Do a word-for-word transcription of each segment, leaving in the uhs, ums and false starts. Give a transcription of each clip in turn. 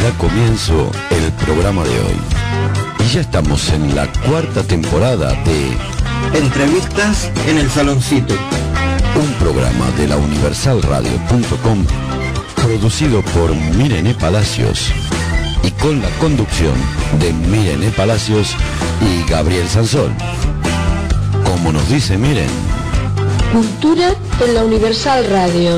da comienzo el programa de hoy. Y ya estamos en la cuarta temporada de Entrevistas en el Saloncito, un programa de la universal radio punto com producido por Mirene Palacios y con la conducción de Mirene Palacios y Gabriel Sansol. Como nos dice Miren, cultura en la Universal Radio.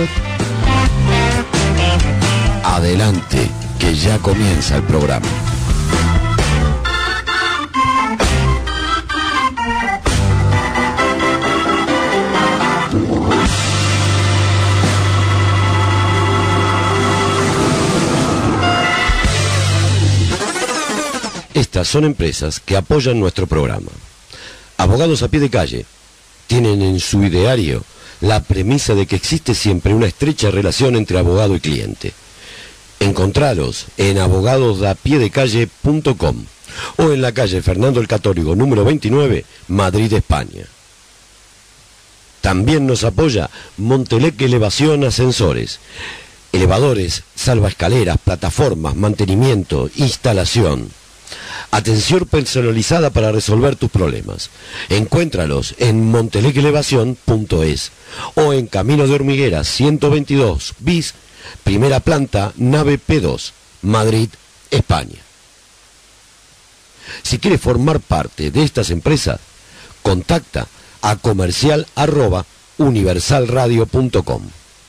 Adelante, que ya comienza el programa. Estas son empresas que apoyan nuestro programa. Abogados a pie de calle tienen en su ideario la premisa de que existe siempre una estrecha relación entre abogado y cliente. Encontralos en abogados a pie de calle punto com o en la calle Fernando el Católico número veintinueve, Madrid, España. También nos apoya Montelec Elevación Ascensores, elevadores, salvaescaleras, plataformas, mantenimiento, instalación. Atención personalizada para resolver tus problemas. Encuéntralos en montelec elevación punto es o en Camino de Hormigueras ciento veintidós bis, primera planta, nave P dos, Madrid, España. Si quieres formar parte de estas empresas, contacta a comercial arroba universal radio punto com.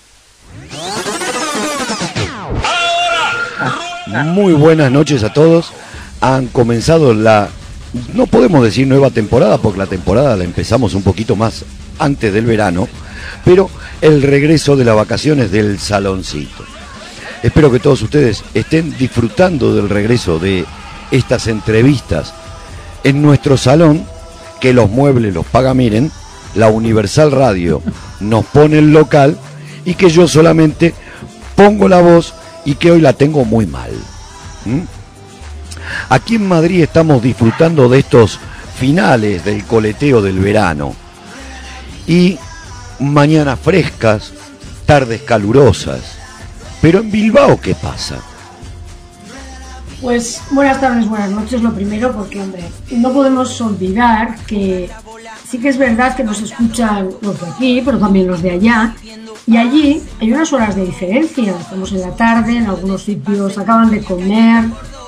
Muy buenas noches a todos. Han comenzado la, no podemos decir nueva temporada, porque la temporada la empezamos un poquito más antes del verano, pero el regreso de las vacaciones del Saloncito. Espero que todos ustedes estén disfrutando del regreso de estas entrevistas en nuestro salón, que los muebles los paga Miren, la Universal Radio nos pone el local y que yo solamente pongo la voz y que hoy la tengo muy mal. ¿Mm? Aquí en Madrid estamos disfrutando de estos finales del coleteo del verano y mañanas frescas, tardes calurosas. Pero en Bilbao, ¿qué pasa? Pues buenas tardes, buenas noches, lo primero, porque hombre, no podemos olvidar que sí que es verdad que nos escuchan los de aquí, pero también los de allá, y allí hay unas horas de diferencia. Estamos en la tarde, en algunos sitios acaban de comer.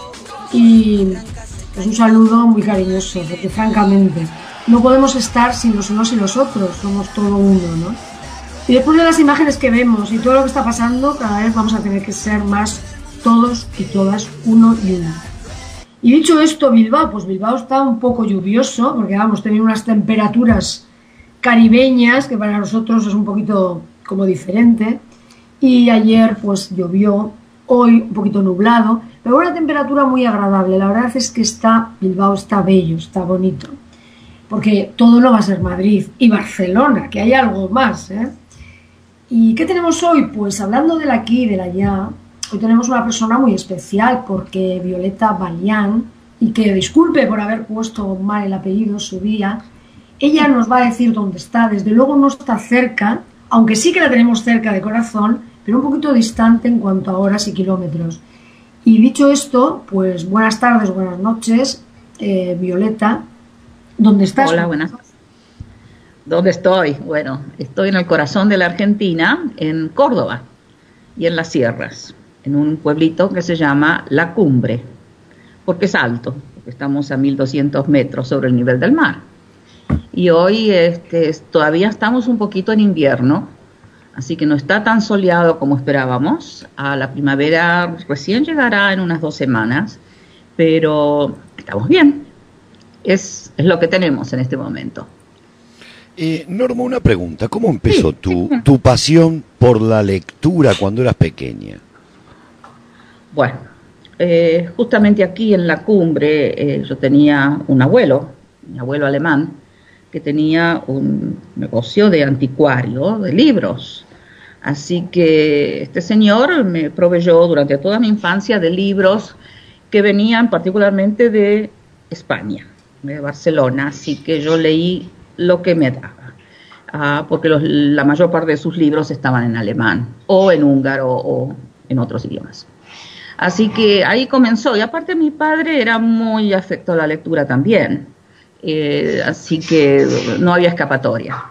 Y pues un saludo muy cariñoso, porque francamente no podemos estar sin los unos y los otros, somos todo uno, ¿no? Y después de las imágenes que vemos y todo lo que está pasando, cada vez vamos a tener que ser más todos y todas uno y una. Y dicho esto, Bilbao, pues Bilbao está un poco lluvioso, porque vamos, tenemos unas temperaturas caribeñas que para nosotros es un poquito como diferente, y ayer pues llovió, hoy un poquito nublado, pero una temperatura muy agradable. La verdad es que está, Bilbao está bello, está bonito, porque todo no va a ser Madrid y Barcelona, que hay algo más, ¿eh? ¿Y qué tenemos hoy? Pues hablando del aquí y del allá, hoy tenemos una persona muy especial, porque Violeta Balián, y que disculpe por haber puesto mal el apellido en su día, ella nos va a decir dónde está. Desde luego no está cerca, aunque sí que la tenemos cerca de corazón, pero un poquito distante en cuanto a horas y kilómetros. Y dicho esto, pues buenas tardes, buenas noches, eh, Violeta, ¿dónde estás? Hola, buenas. ¿Dónde estoy? Bueno, estoy en el corazón de la Argentina, en Córdoba y en las sierras, en un pueblito que se llama La Cumbre, porque es alto, porque estamos a mil doscientos metros sobre el nivel del mar. Y hoy este, todavía estamos un poquito en invierno, así que no está tan soleado como esperábamos. A la primavera recién llegará en unas dos semanas, pero estamos bien. Es, es lo que tenemos en este momento. Eh, Norma, una pregunta. ¿Cómo empezó sí, tu, sí. tu pasión por la lectura cuando eras pequeña? Bueno, eh, justamente aquí en La Cumbre eh, yo tenía un abuelo, mi abuelo alemán, que tenía un negocio de anticuario, de libros. Así que este señor me proveyó durante toda mi infancia de libros que venían particularmente de España, de Barcelona, así que yo leí lo que me daba, uh, porque los, la mayor parte de sus libros estaban en alemán, o en húngaro, o en otros idiomas. Así que ahí comenzó, y aparte mi padre era muy afecto a la lectura también, eh, así que no había escapatoria.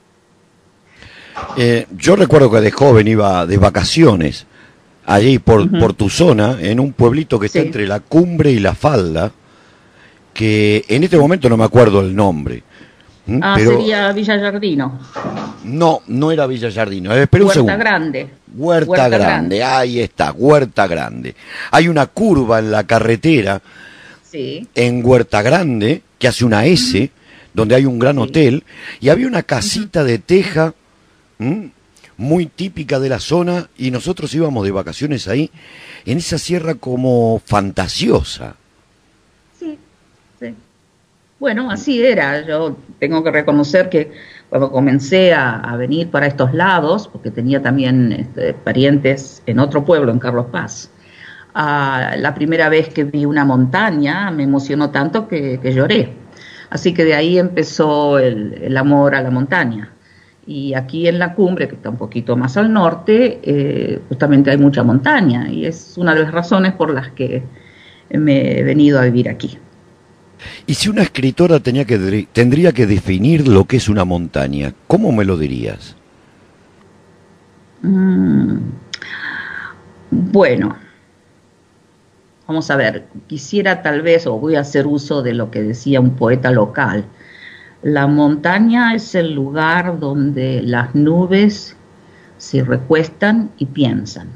Eh, yo recuerdo que de joven iba de vacaciones, allí por, Uh-huh. por tu zona, en un pueblito que está Sí. entre la Cumbre y la Falda, que en este momento no me acuerdo el nombre. ¿Mm? Ah, Pero sería Villa Giardino, no, no era Villa Giardino. Eh, espera un Huerta segundo. Grande. Huerta, Huerta Grande. Grande. Ahí está, Huerta Grande. Hay una curva en la carretera Sí, en Huerta Grande que hace una S, donde hay un gran Sí. hotel, y había una casita de teja, ¿m? muy típica de la zona, y nosotros íbamos de vacaciones ahí, en esa sierra como fantasiosa. sí, sí. Bueno, así era. Yo tengo que reconocer que cuando comencé a, a venir para estos lados, porque tenía también este, parientes en otro pueblo, en Carlos Paz, ah, la primera vez que vi una montaña me emocionó tanto que, que lloré. Así que de ahí empezó el, el amor a la montaña. Y aquí en la Cumbre, que está un poquito más al norte, eh, justamente hay mucha montaña, y es una de las razones por las que me he venido a vivir aquí. Y si una escritora tenía que, de- tendría que definir lo que es una montaña, ¿cómo me lo dirías? Mm, Bueno, vamos a ver, quisiera tal vez, o voy a hacer uso de lo que decía un poeta local. La montaña es el lugar donde las nubes se recuestan y piensan.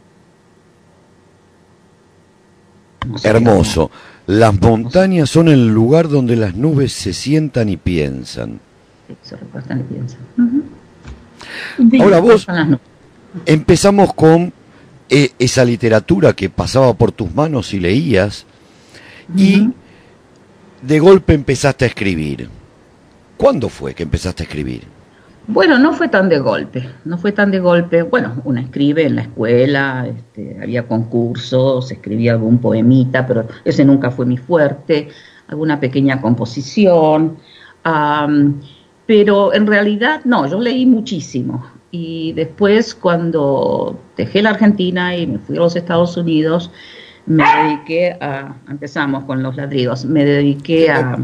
No sé Hermoso. Las montañas son el lugar donde las nubes se sientan y piensan. cómo se recuestan y piensan. Ujú. Ahora vos, Son las nubes. empezamos con eh, esa literatura que pasaba por tus manos y leías, y Ujú. de golpe empezaste a escribir. ¿Cuándo fue que empezaste a escribir? Bueno, no fue tan de golpe, no fue tan de golpe. Bueno, uno escribe en la escuela, este, había concursos, escribía algún poemita, pero ese nunca fue mi fuerte, alguna pequeña composición, am, pero en realidad no, yo leí muchísimo. Y después cuando dejé la Argentina y me fui a los Estados Unidos, me dediqué a, empezamos con los ladridos, me dediqué a,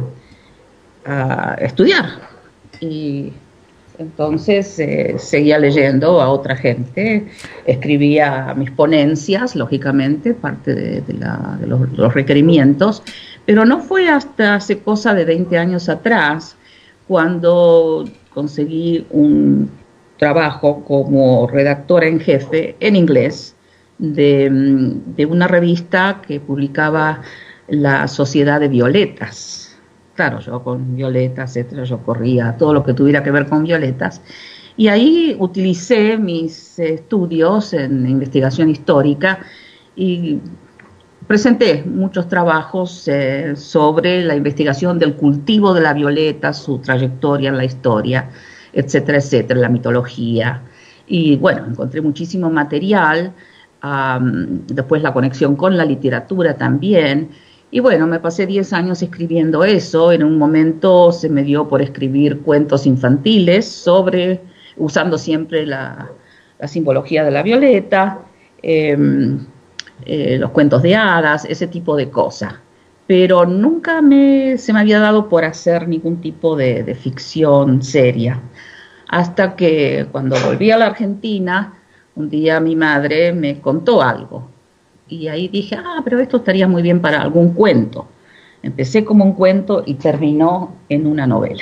a estudiar. Y entonces eh, seguía leyendo a otra gente, escribía mis ponencias, lógicamente, parte de, de, la, de los, los requerimientos, pero no fue hasta hace cosa de veinte años atrás cuando conseguí un trabajo como redactora en jefe en inglés de, de una revista que publicaba La Sociedad de Violetas. Claro, yo con violetas, etcétera, yo corría todo lo que tuviera que ver con violetas. Y ahí utilicé mis estudios en investigación histórica y presenté muchos trabajos eh, sobre la investigación del cultivo de la violeta, su trayectoria en la historia, etcétera, etcétera, la mitología. Y bueno, encontré muchísimo material, um, después la conexión con la literatura también. Y bueno, me pasé diez años escribiendo eso. En un momento se me dio por escribir cuentos infantiles sobre, usando siempre la, la simbología de la violeta, eh, eh, los cuentos de hadas, ese tipo de cosas. Pero nunca me, se me había dado por hacer ningún tipo de, de ficción seria. Hasta que cuando volví a la Argentina, un día mi madre me contó algo. Y ahí dije, ah, pero esto estaría muy bien para algún cuento. Empecé como un cuento y terminó en una novela.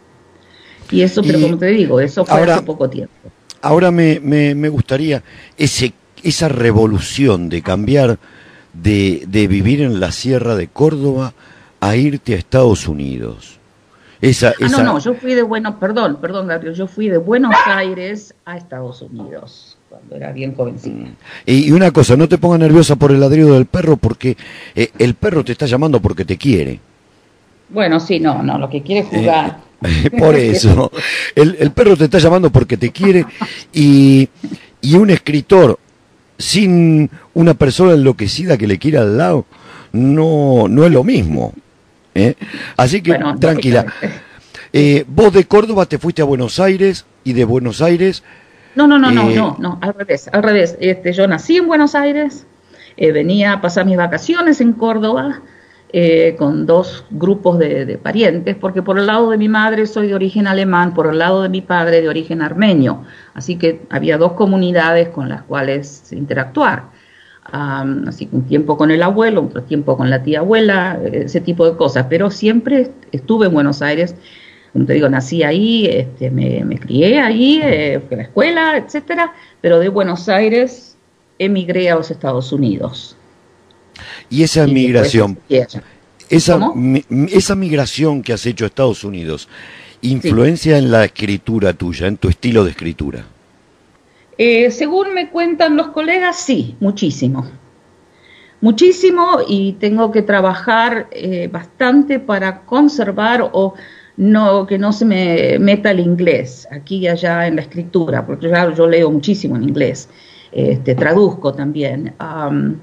Y eso, pero Y como te digo, eso fue ahora- hace poco tiempo. Ahora me, me, me gustaría ese, esa revolución de cambiar de, de vivir en la Sierra de Córdoba a irte a Estados Unidos. Esa, Ah, esa, no, no, yo fui de Buenos, perdón, perdón, Gabriel, yo fui de Buenos Aires a Estados Unidos, cuando era bien jovencita. Y, y una cosa, no te pongas nerviosa por el ladrido del perro, porque eh, el perro te está llamando porque te quiere. Bueno, sí, no, no, lo que quiere es jugar. Por eso, el, el perro te está llamando porque te quiere, y, y un escritor sin una persona enloquecida que le quiera al lado, no, no es lo mismo. ¿eh? Así que, Bueno, tranquila. lógicamente. Eh, vos de Córdoba te fuiste a Buenos Aires, y de Buenos Aires... No, no, no, no, Eh, no, no, al revés, al revés. Este, yo nací en Buenos Aires, Eh, venía a pasar mis vacaciones en Córdoba eh, con dos grupos de, de parientes, porque por el lado de mi madre soy de origen alemán, por el lado de mi padre de origen armenio, así que había dos comunidades con las cuales interactuar. Um, así que un tiempo con el abuelo, otro tiempo con la tía abuela, ese tipo de cosas, pero siempre estuve en Buenos Aires. Como te digo, nací ahí, este, me, me crié ahí, eh, fui a la escuela, etcétera, pero de Buenos Aires emigré a los Estados Unidos. Y esa y migración, esa, mi, esa migración que has hecho a Estados Unidos, ¿influencia sí. en la escritura tuya, en tu estilo de escritura? Eh, según me cuentan los colegas, sí, muchísimo. Muchísimo, y tengo que trabajar eh, bastante para conservar o no que no se me meta el inglés aquí y allá en la escritura, porque ya yo leo muchísimo en inglés, este, traduzco también, um,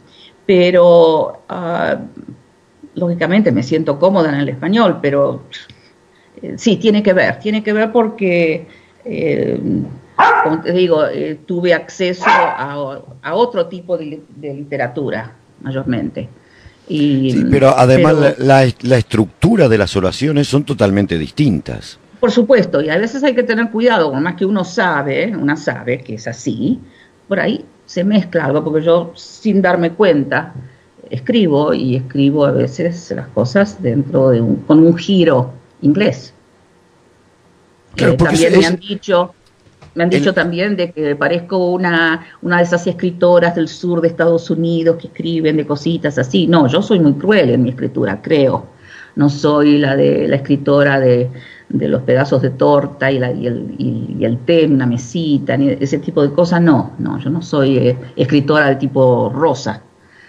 pero uh, lógicamente me siento cómoda en el español, pero eh, sí, tiene que ver, tiene que ver porque, eh, como te digo, eh, tuve acceso a, a otro tipo de, de literatura, mayormente. Y, sí, pero además pero, la, la, la estructura de las oraciones son totalmente distintas. Por supuesto, y a veces hay que tener cuidado, por más que uno sabe, una sabe que es así, por ahí se mezcla algo, porque yo sin darme cuenta escribo, y escribo a veces las cosas dentro de un, con un giro inglés. Claro, eh, también es, me han dicho... Me han dicho el, también de que parezco una, una de esas escritoras del sur de Estados Unidos que escriben de cositas así. No, yo soy muy cruel en mi escritura, creo. No soy la de la escritora de, de los pedazos de torta y, la, y, el, y, y el té en una mesita, ni ese tipo de cosas. No, no, yo no soy eh, escritora de tipo rosa.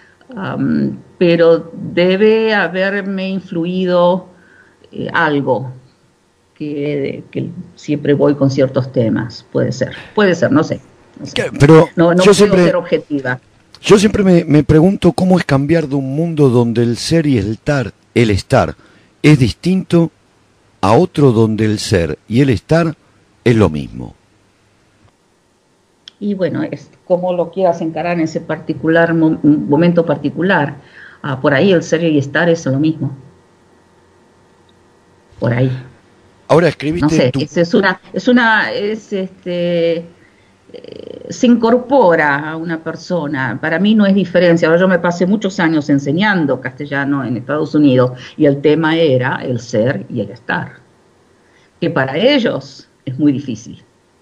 Um, pero debe haberme influido eh, algo. Que, que siempre voy con ciertos temas, puede ser, puede ser, no sé. No sé. Pero no, no yo siempre, ser objetiva. Yo siempre me, me pregunto cómo es cambiar de un mundo donde el ser y el estar, el estar es distinto a otro donde el ser y el estar es lo mismo. Y bueno, es como lo quieras encarar en ese particular mo momento particular. Ah, por ahí el ser y el estar es lo mismo. Por ahí. Ahora escribiste. No sé, tu... es, es una, es una, es este, eh, se incorpora a una persona. Para mí no es diferencia. Ahora yo me pasé muchos años enseñando castellano en Estados Unidos y el tema era el ser y el estar, que para ellos es muy difícil.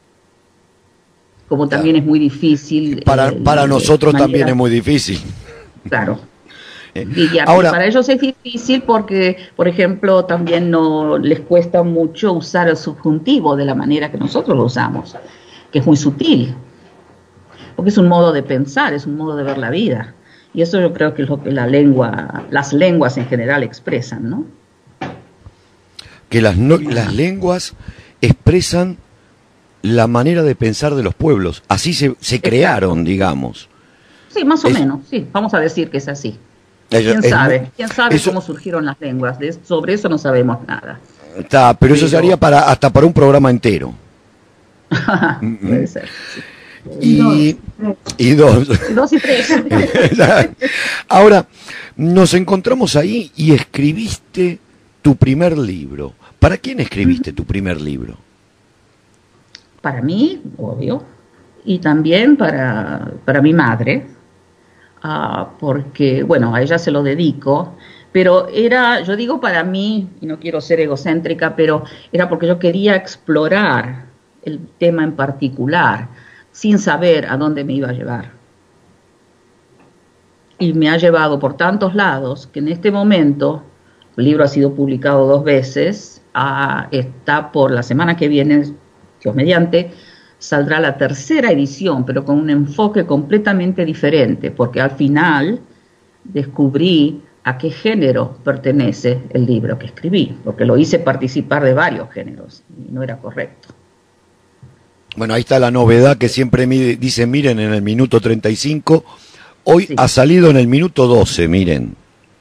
Como también claro. es muy difícil. Para, eh, para nosotros manera... también es muy difícil. Claro. Y ya, Ahora, para ellos es difícil porque, por ejemplo, también no les cuesta mucho usar el subjuntivo de la manera que nosotros lo usamos, que es muy sutil, porque es un modo de pensar, es un modo de ver la vida, y eso yo creo que es lo que la lengua, las lenguas en general expresan, ¿no? Que las, no, las lenguas expresan la manera de pensar de los pueblos, así se, se crearon, digamos. Sí, más o es, menos, sí, vamos a decir que es así. Ella, ¿Quién es, sabe? ¿Quién sabe eso, cómo surgieron las lenguas? De, sobre eso no sabemos nada. Está, pero eso sería para, hasta para un programa entero. Puede ser. Sí. Y, y dos. Y dos y tres. Ahora, nos encontramos ahí y escribiste tu primer libro. ¿Para quién escribiste tu primer libro? Para mí, obvio. Y también para, para mi madre. Uh, porque, bueno, a ella se lo dedico, pero era, yo digo para mí, y no quiero ser egocéntrica, pero era porque yo quería explorar el tema en particular, sin saber a dónde me iba a llevar. Y me ha llevado por tantos lados, que en este momento, el libro ha sido publicado dos veces, uh, está por la semana que viene, Dios mediante, saldrá la tercera edición, pero con un enfoque completamente diferente, porque al final descubrí a qué género pertenece el libro que escribí, porque lo hice participar de varios géneros, y no era correcto. Bueno, ahí está la novedad que siempre dice, miren, en el minuto treinta y cinco, hoy sí. Ha salido en el minuto doce, miren.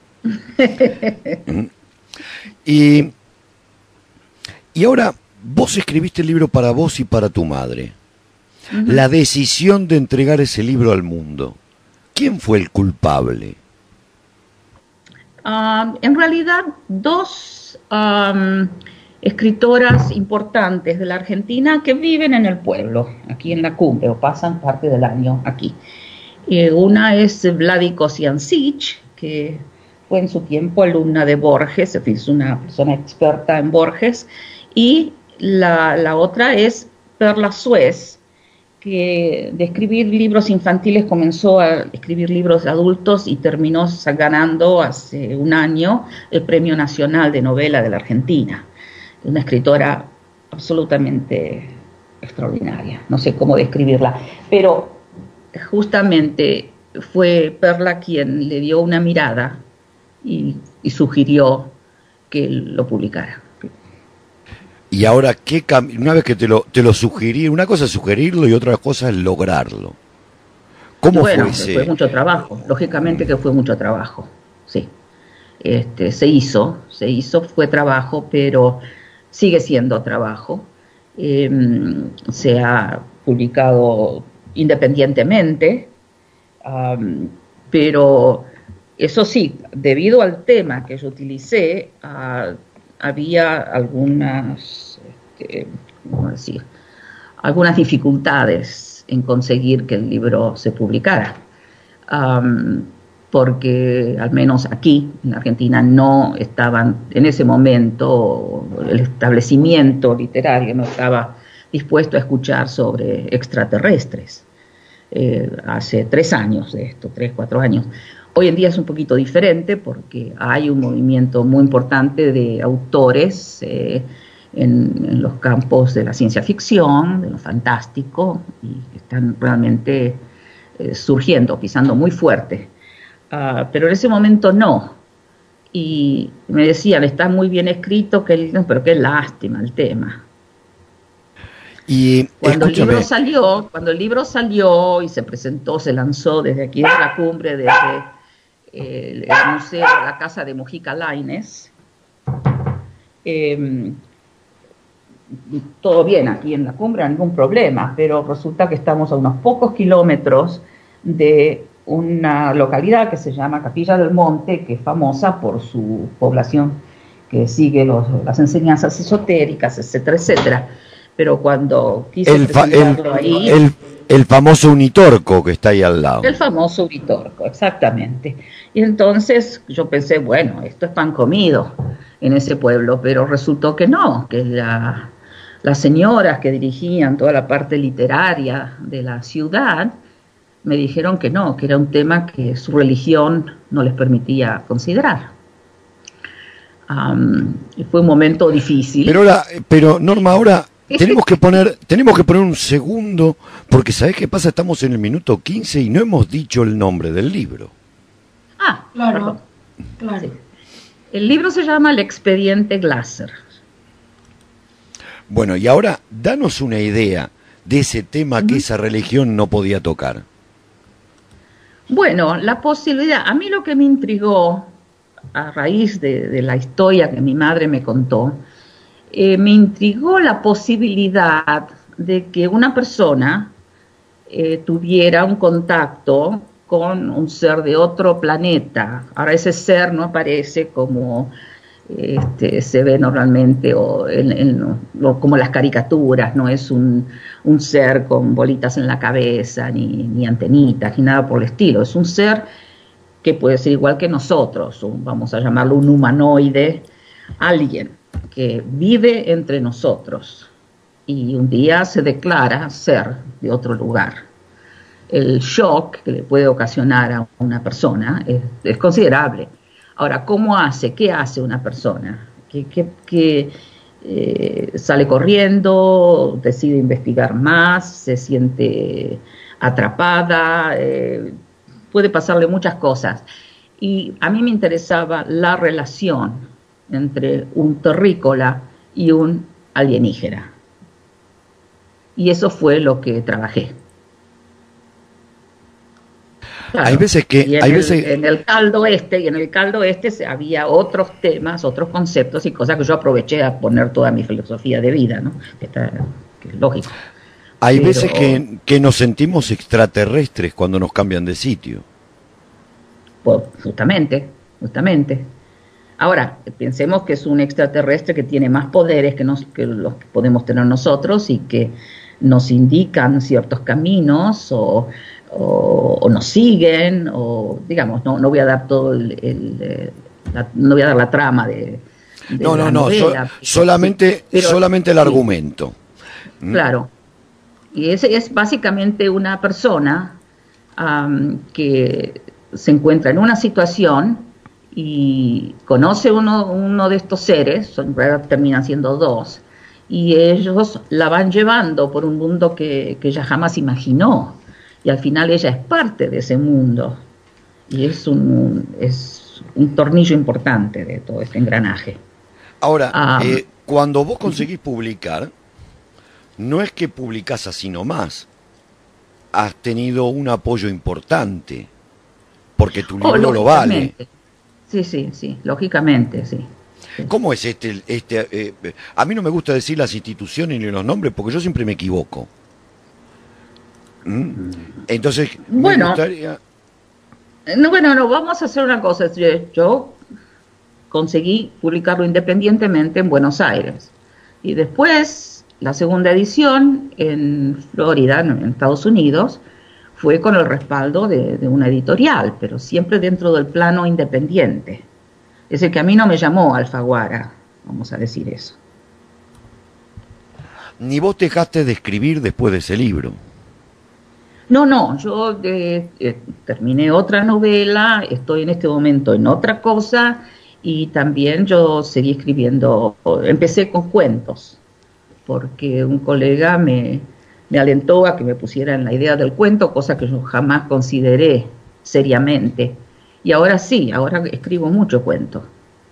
y, y ahora... Vos escribiste el libro para vos y para tu madre. Uh-huh. La decisión de entregar ese libro al mundo, ¿quién fue el culpable? Uh, en realidad, dos um, escritoras importantes de la Argentina que viven en el pueblo, aquí en la cumbre, o pasan parte del año aquí. Eh, una es Vladi Kosiancic, que fue en su tiempo alumna de Borges, es una persona experta en Borges, y la, la otra es Perla Suez, que de escribir libros infantiles comenzó a escribir libros adultos y terminó ganando hace un año el Premio Nacional de Novela de la Argentina. Una escritora absolutamente extraordinaria, no sé cómo describirla, pero justamente fue Perla quien le dio una mirada y, y sugirió que lo publicara. Y ahora, ¿qué cam- una vez que te lo, te lo sugerí, una cosa es sugerirlo y otra cosa es lograrlo? ¿Cómo bueno, fue ese? Fue mucho trabajo, lógicamente que fue mucho trabajo, sí. Este, se hizo, se hizo, fue trabajo, pero sigue siendo trabajo. Eh, se ha publicado independientemente, um, pero eso sí, debido al tema que yo utilicé, uh, había algunas, este, ¿cómo decir? algunas dificultades en conseguir que el libro se publicara, um, porque al menos aquí en Argentina no estaban, en ese momento el establecimiento literario no estaba dispuesto a escuchar sobre extraterrestres. Eh, hace tres años de esto, tres, cuatro años. Hoy en día es un poquito diferente porque hay un movimiento muy importante de autores eh, en, en los campos de la ciencia ficción, de lo fantástico, y están realmente eh, surgiendo, pisando muy fuerte. Uh, pero en ese momento no. Y me decían, está muy bien escrito, que, pero qué lástima el tema. Y cuando escúchame. el libro salió, cuando el libro salió y se presentó, se lanzó desde aquí, desde la cumbre, desde eh, el museo, la casa de Mujica Lainez, eh, todo bien aquí en la cumbre, ningún problema, pero resulta que estamos a unos pocos kilómetros de una localidad que se llama Capilla del Monte, que es famosa por su población que sigue los, las enseñanzas esotéricas, etcétera, etcétera. Pero cuando quise el, fa presentarlo el, ahí... El, el famoso Unitorco que está ahí al lado. El famoso Unitorco, exactamente. Y entonces yo pensé, bueno, esto es pan comido en ese pueblo, pero resultó que no, que la, las señoras que dirigían toda la parte literaria de la ciudad me dijeron que no, que era un tema que su religión no les permitía considerar. Um, y fue un momento difícil. Pero, ahora, pero Norma, ahora tenemos que poner tenemos que poner un segundo, porque ¿sabés qué pasa? Estamos en el minuto quince y no hemos dicho el nombre del libro. Ah, claro, perdón. claro. Sí. El libro se llama El Expediente Glasser. Bueno, y ahora danos una idea de ese tema que esa religión no podía tocar. Bueno, la posibilidad, a mí lo que me intrigó a raíz de, de la historia que mi madre me contó, eh, me intrigó la posibilidad de que una persona eh, tuviera un contacto con un ser de otro planeta. Ahora ese ser no aparece como este, se ve normalmente o en, en, o como las caricaturas, no es un, un ser con bolitas en la cabeza, ni, ni antenitas, ni nada por el estilo. Es un ser que puede ser igual que nosotros, un, vamos a llamarlo un humanoide, alguien que vive entre nosotros y un día se declara ser de otro lugar. El shock que le puede ocasionar a una persona es, es considerable. Ahora, ¿cómo hace? ¿Qué hace una persona? Que, que, que eh, sale corriendo, decide investigar más, se siente atrapada, eh, puede pasarle muchas cosas. Y a mí me interesaba la relación entre un terrícola y un alienígena. Y eso fue lo que trabajé. Claro. Hay veces que y en, hay el, veces... en el caldo este y en el caldo este había otros temas, otros conceptos y cosas que yo aproveché a poner toda mi filosofía de vida, ¿no? Que, está, que es lógico. Hay Pero... veces que, que nos sentimos extraterrestres cuando nos cambian de sitio. Pues, justamente, justamente. Ahora, pensemos que es un extraterrestre que tiene más poderes que, nos, que los que podemos tener nosotros y que nos indican ciertos caminos o, o, o nos siguen, o digamos, no, no voy a dar todo el, el la, no voy a dar la trama de, de no, la no, no, so, solamente, sí, pero, solamente el sí, argumento. Claro. Y ese es básicamente una persona um, que se encuentra en una situación y conoce uno, uno de estos seres, en realidad terminan siendo dos, y ellos la van llevando por un mundo que, que ella jamás imaginó, y al final ella es parte de ese mundo, y es un, es un tornillo importante de todo este engranaje. Ahora, um, eh, cuando vos conseguís publicar, no es que publicás así nomás, has tenido un apoyo importante, porque tu libro oh, lo vale. Sí, sí, sí, lógicamente, sí. sí. ¿Cómo es este? este eh, a mí no me gusta decir las instituciones ni los nombres porque yo siempre me equivoco. ¿Mm? Entonces, bueno, me gustaría... no, bueno, no, vamos a hacer una cosa. Yo, yo conseguí publicarlo independientemente en Buenos Aires. Y después, la segunda edición en Florida, en Estados Unidos, fue con el respaldo de, de una editorial, pero siempre dentro del plano independiente. Es el que a mí no me llamó Alfaguara, vamos a decir eso. Ni vos dejaste de escribir después de ese libro. No, no, yo eh, eh, terminé otra novela, estoy en este momento en otra cosa, y también yo seguí escribiendo, empecé con cuentos, porque un colega me... me alentó a que me pusiera en la idea del cuento, cosa que yo jamás consideré seriamente. Y ahora sí, ahora escribo mucho cuento.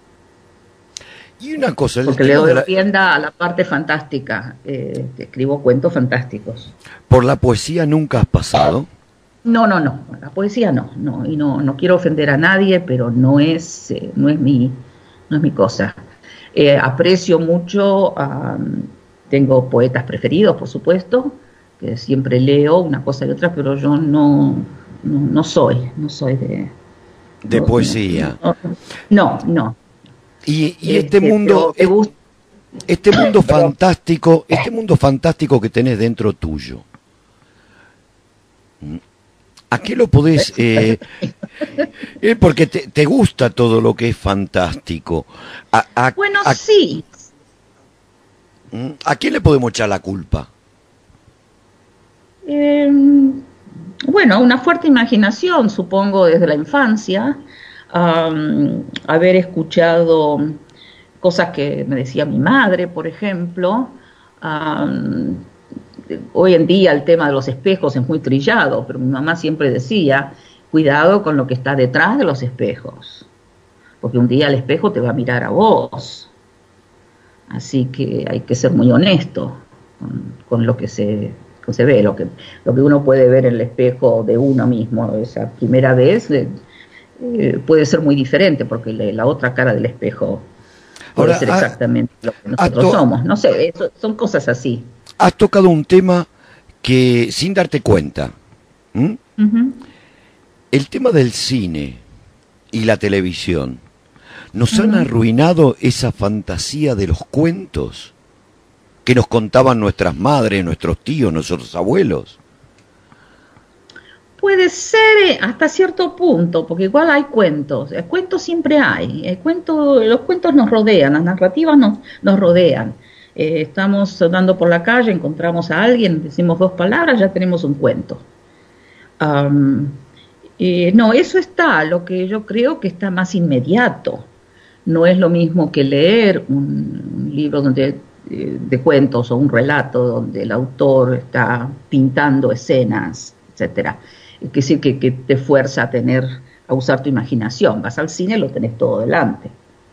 Y una cosa... Porque le doy rienda a la parte fantástica. Eh, escribo cuentos fantásticos. ¿Por la poesía nunca has pasado? No, no, no. La poesía no. no y no, no quiero ofender a nadie, pero no es, eh, no es, mi, no es mi cosa. Eh, aprecio mucho... Um, tengo poetas preferidos, por supuesto, que siempre leo una cosa y otra, pero yo no, no, no soy, no soy de... De no, poesía. No, no. Y, y este, este mundo, te gusta... este mundo fantástico, este mundo fantástico que tenés dentro tuyo, ¿a qué lo podés...? Eh, eh, porque te, te gusta todo lo que es fantástico. A, a, bueno, a, sí. ¿A quién le podemos echar la culpa? Eh, bueno, una fuerte imaginación, supongo, desde la infancia, um, haber escuchado cosas que me decía mi madre, por ejemplo. Um, hoy en día el tema de los espejos es muy trillado, pero mi mamá siempre decía, cuidado con lo que está detrás de los espejos, porque un día el espejo te va a mirar a vos. Así que hay que ser muy honesto con, con lo que se... se ve, lo que, lo que uno puede ver en el espejo de uno mismo esa primera vez eh, eh, puede ser muy diferente, porque le, la otra cara del espejo puede Ahora, ser exactamente ha, lo que nosotros somos, no sé, eso, son cosas así. Has tocado un tema que sin darte cuenta, ¿Mm? Uh-huh. El tema del cine y la televisión, ¿nos uh-huh. han arruinado esa fantasía de los cuentos que nos contaban nuestras madres, nuestros tíos, nuestros abuelos? Puede ser hasta cierto punto, porque igual hay cuentos, el cuentos siempre hay, el cuento, los cuentos nos rodean, las narrativas nos, nos rodean. Eh, estamos andando por la calle, encontramos a alguien, decimos dos palabras, ya tenemos un cuento. Um, eh, no, eso está, lo que yo creo que está más inmediato. No es lo mismo que leer un, un libro donde... de cuentos o un relato donde el autor está pintando escenas, etcétera. Es decir, que, que te fuerza a tener, a usar tu imaginación. Vas al cine, lo tenés todo delante.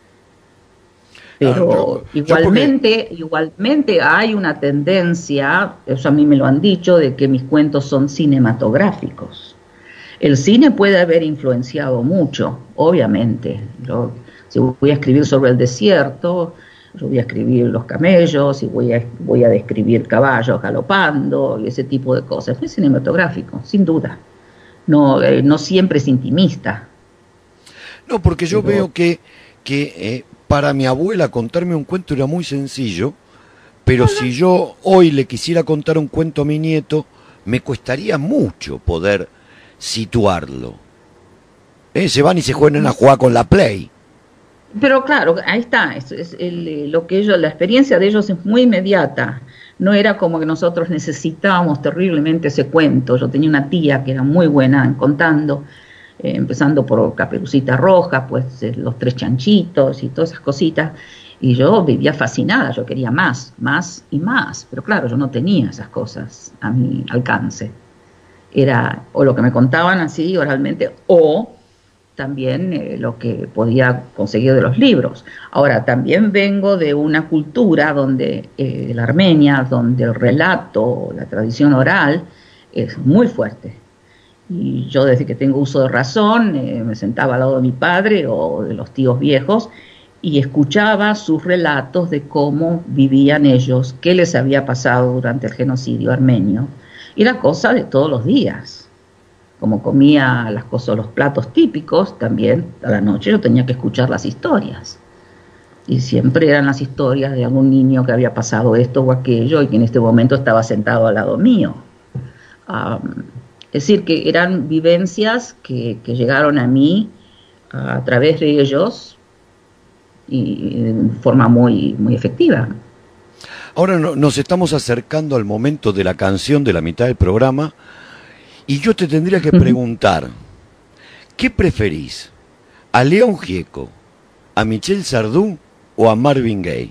Pero ah, igualmente, porque... igualmente hay una tendencia, eso a mí me lo han dicho, de que mis cuentos son cinematográficos. El cine puede haber influenciado mucho, obviamente. Yo, si voy a escribir sobre el desierto, yo voy a escribir los camellos y voy a, voy a describir caballos galopando y ese tipo de cosas. Es cinematográfico, sin duda. No, eh, no siempre es intimista. No, porque yo Pero- veo que, que eh, para mi abuela contarme un cuento era muy sencillo, pero si yo hoy le quisiera contar un cuento a mi nieto, me cuestaría mucho poder situarlo. Eh, se van y se juegan a jugar con la Play. Pero claro, ahí está, es, es el- lo que ellos, la experiencia de ellos es muy inmediata. No era como que nosotros necesitábamos terriblemente ese cuento. Yo tenía una tía que era muy buena en contando, eh, empezando por Caperucita Roja, pues eh, los tres chanchitos y todas esas cositas. Y yo vivía fascinada, yo quería más, más y más. Pero claro, yo no tenía esas cosas a mi alcance. Era o lo que me contaban así oralmente, o también eh, lo que podía conseguir de los libros. Ahora, también vengo de una cultura donde, eh, la Armenia, donde el relato, la tradición oral, es muy fuerte. Y yo desde que tengo uso de razón, eh, me sentaba al lado de mi padre o de los tíos viejos y escuchaba sus relatos de cómo vivían ellos, qué les había pasado durante el genocidio armenio. Y era cosa de todos los días. Como comía las cosas, los platos típicos, también a la noche yo tenía que escuchar las historias. Y siempre eran las historias de algún niño que había pasado esto o aquello y que en este momento estaba sentado al lado mío. Um, es decir, que eran vivencias que, que llegaron a mí a, a través de ellos y de forma muy, muy efectiva. Ahora no- nos estamos acercando al momento de la canción de la mitad del programa y yo te tendría que preguntar, ¿qué preferís? ¿A León Gieco, a Michel Sardou o a Marvin Gaye?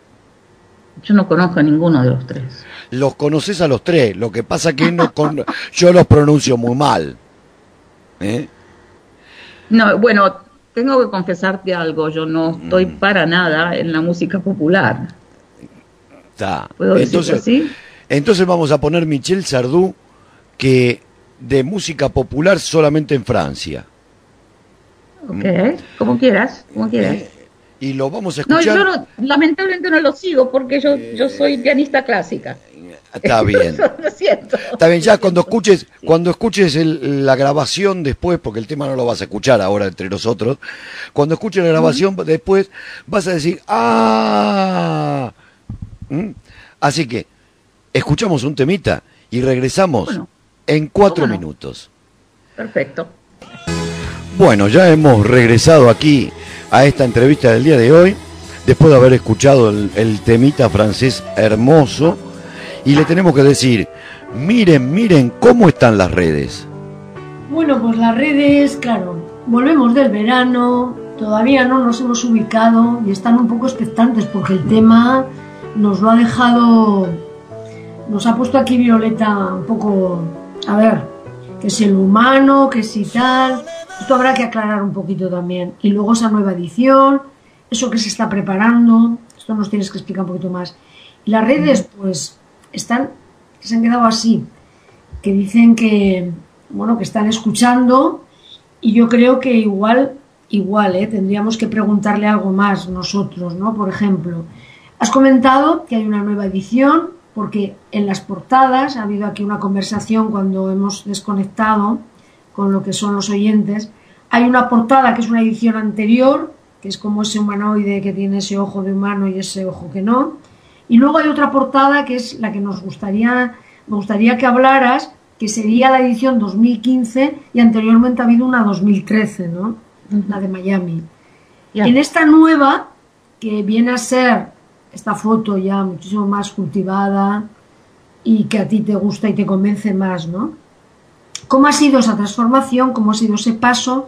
Yo no conozco a ninguno de los tres. Los conoces a los tres, lo que pasa que no con... yo los pronuncio muy mal. ¿Eh? No, bueno, tengo que confesarte algo, yo no estoy para nada en la música popular. Está. ¿Puedo decirlo Entonces, así? entonces vamos a poner Michel Sardou, que de música popular solamente en Francia. Ok, como quieras, como quieras. ¿Eh? Y lo vamos a No, escuchar. yo no, lamentablemente no lo sigo porque yo, yo soy pianista clásica. Está bien. Lo siento. Está bien, ya cuando escuches, cuando escuches el- la grabación después, porque el tema no lo vas a escuchar ahora entre nosotros, cuando escuches la grabación después vas a decir, ¡ah! ¿Mm? Así que, escuchamos un temita y regresamos Bueno, en cuatro ¿cómo no? minutos. Perfecto. Bueno, ya hemos regresado aquí a esta entrevista del día de hoy, después de haber escuchado el, el temita francés hermoso, y le tenemos que decir, miren, miren cómo están las redes. Bueno, pues las redes, claro, volvemos del verano, todavía no nos hemos ubicado y están un poco expectantes porque el tema nos lo ha dejado, nos ha puesto aquí Violeta un poco, a ver, que si el humano, que si tal, esto habrá que aclarar un poquito también. Y luego esa nueva edición, eso que se está preparando, esto nos tienes que explicar un poquito más. Y las redes, pues, están, que se han quedado así, que dicen que, bueno, que están escuchando y yo creo que igual, igual, ¿eh? Tendríamos que preguntarle algo más nosotros, ¿no? Por ejemplo, has comentado que hay una nueva edición porque en las portadas ha habido aquí una conversación cuando hemos desconectado con lo que son los oyentes. Hay una portada que es una edición anterior, que es como ese humanoide que tiene ese ojo de humano y ese ojo que no. Y luego hay otra portada que es la que nos gustaría, me gustaría que hablaras, que sería la edición dos mil quince y anteriormente ha habido una dos mil trece, ¿no? Uh-huh. La de Miami. Yeah. En esta nueva, que viene a ser esta foto ya muchísimo más cultivada y que a ti te gusta y te convence más, ¿no? ¿Cómo ha sido esa transformación? ¿Cómo ha sido ese paso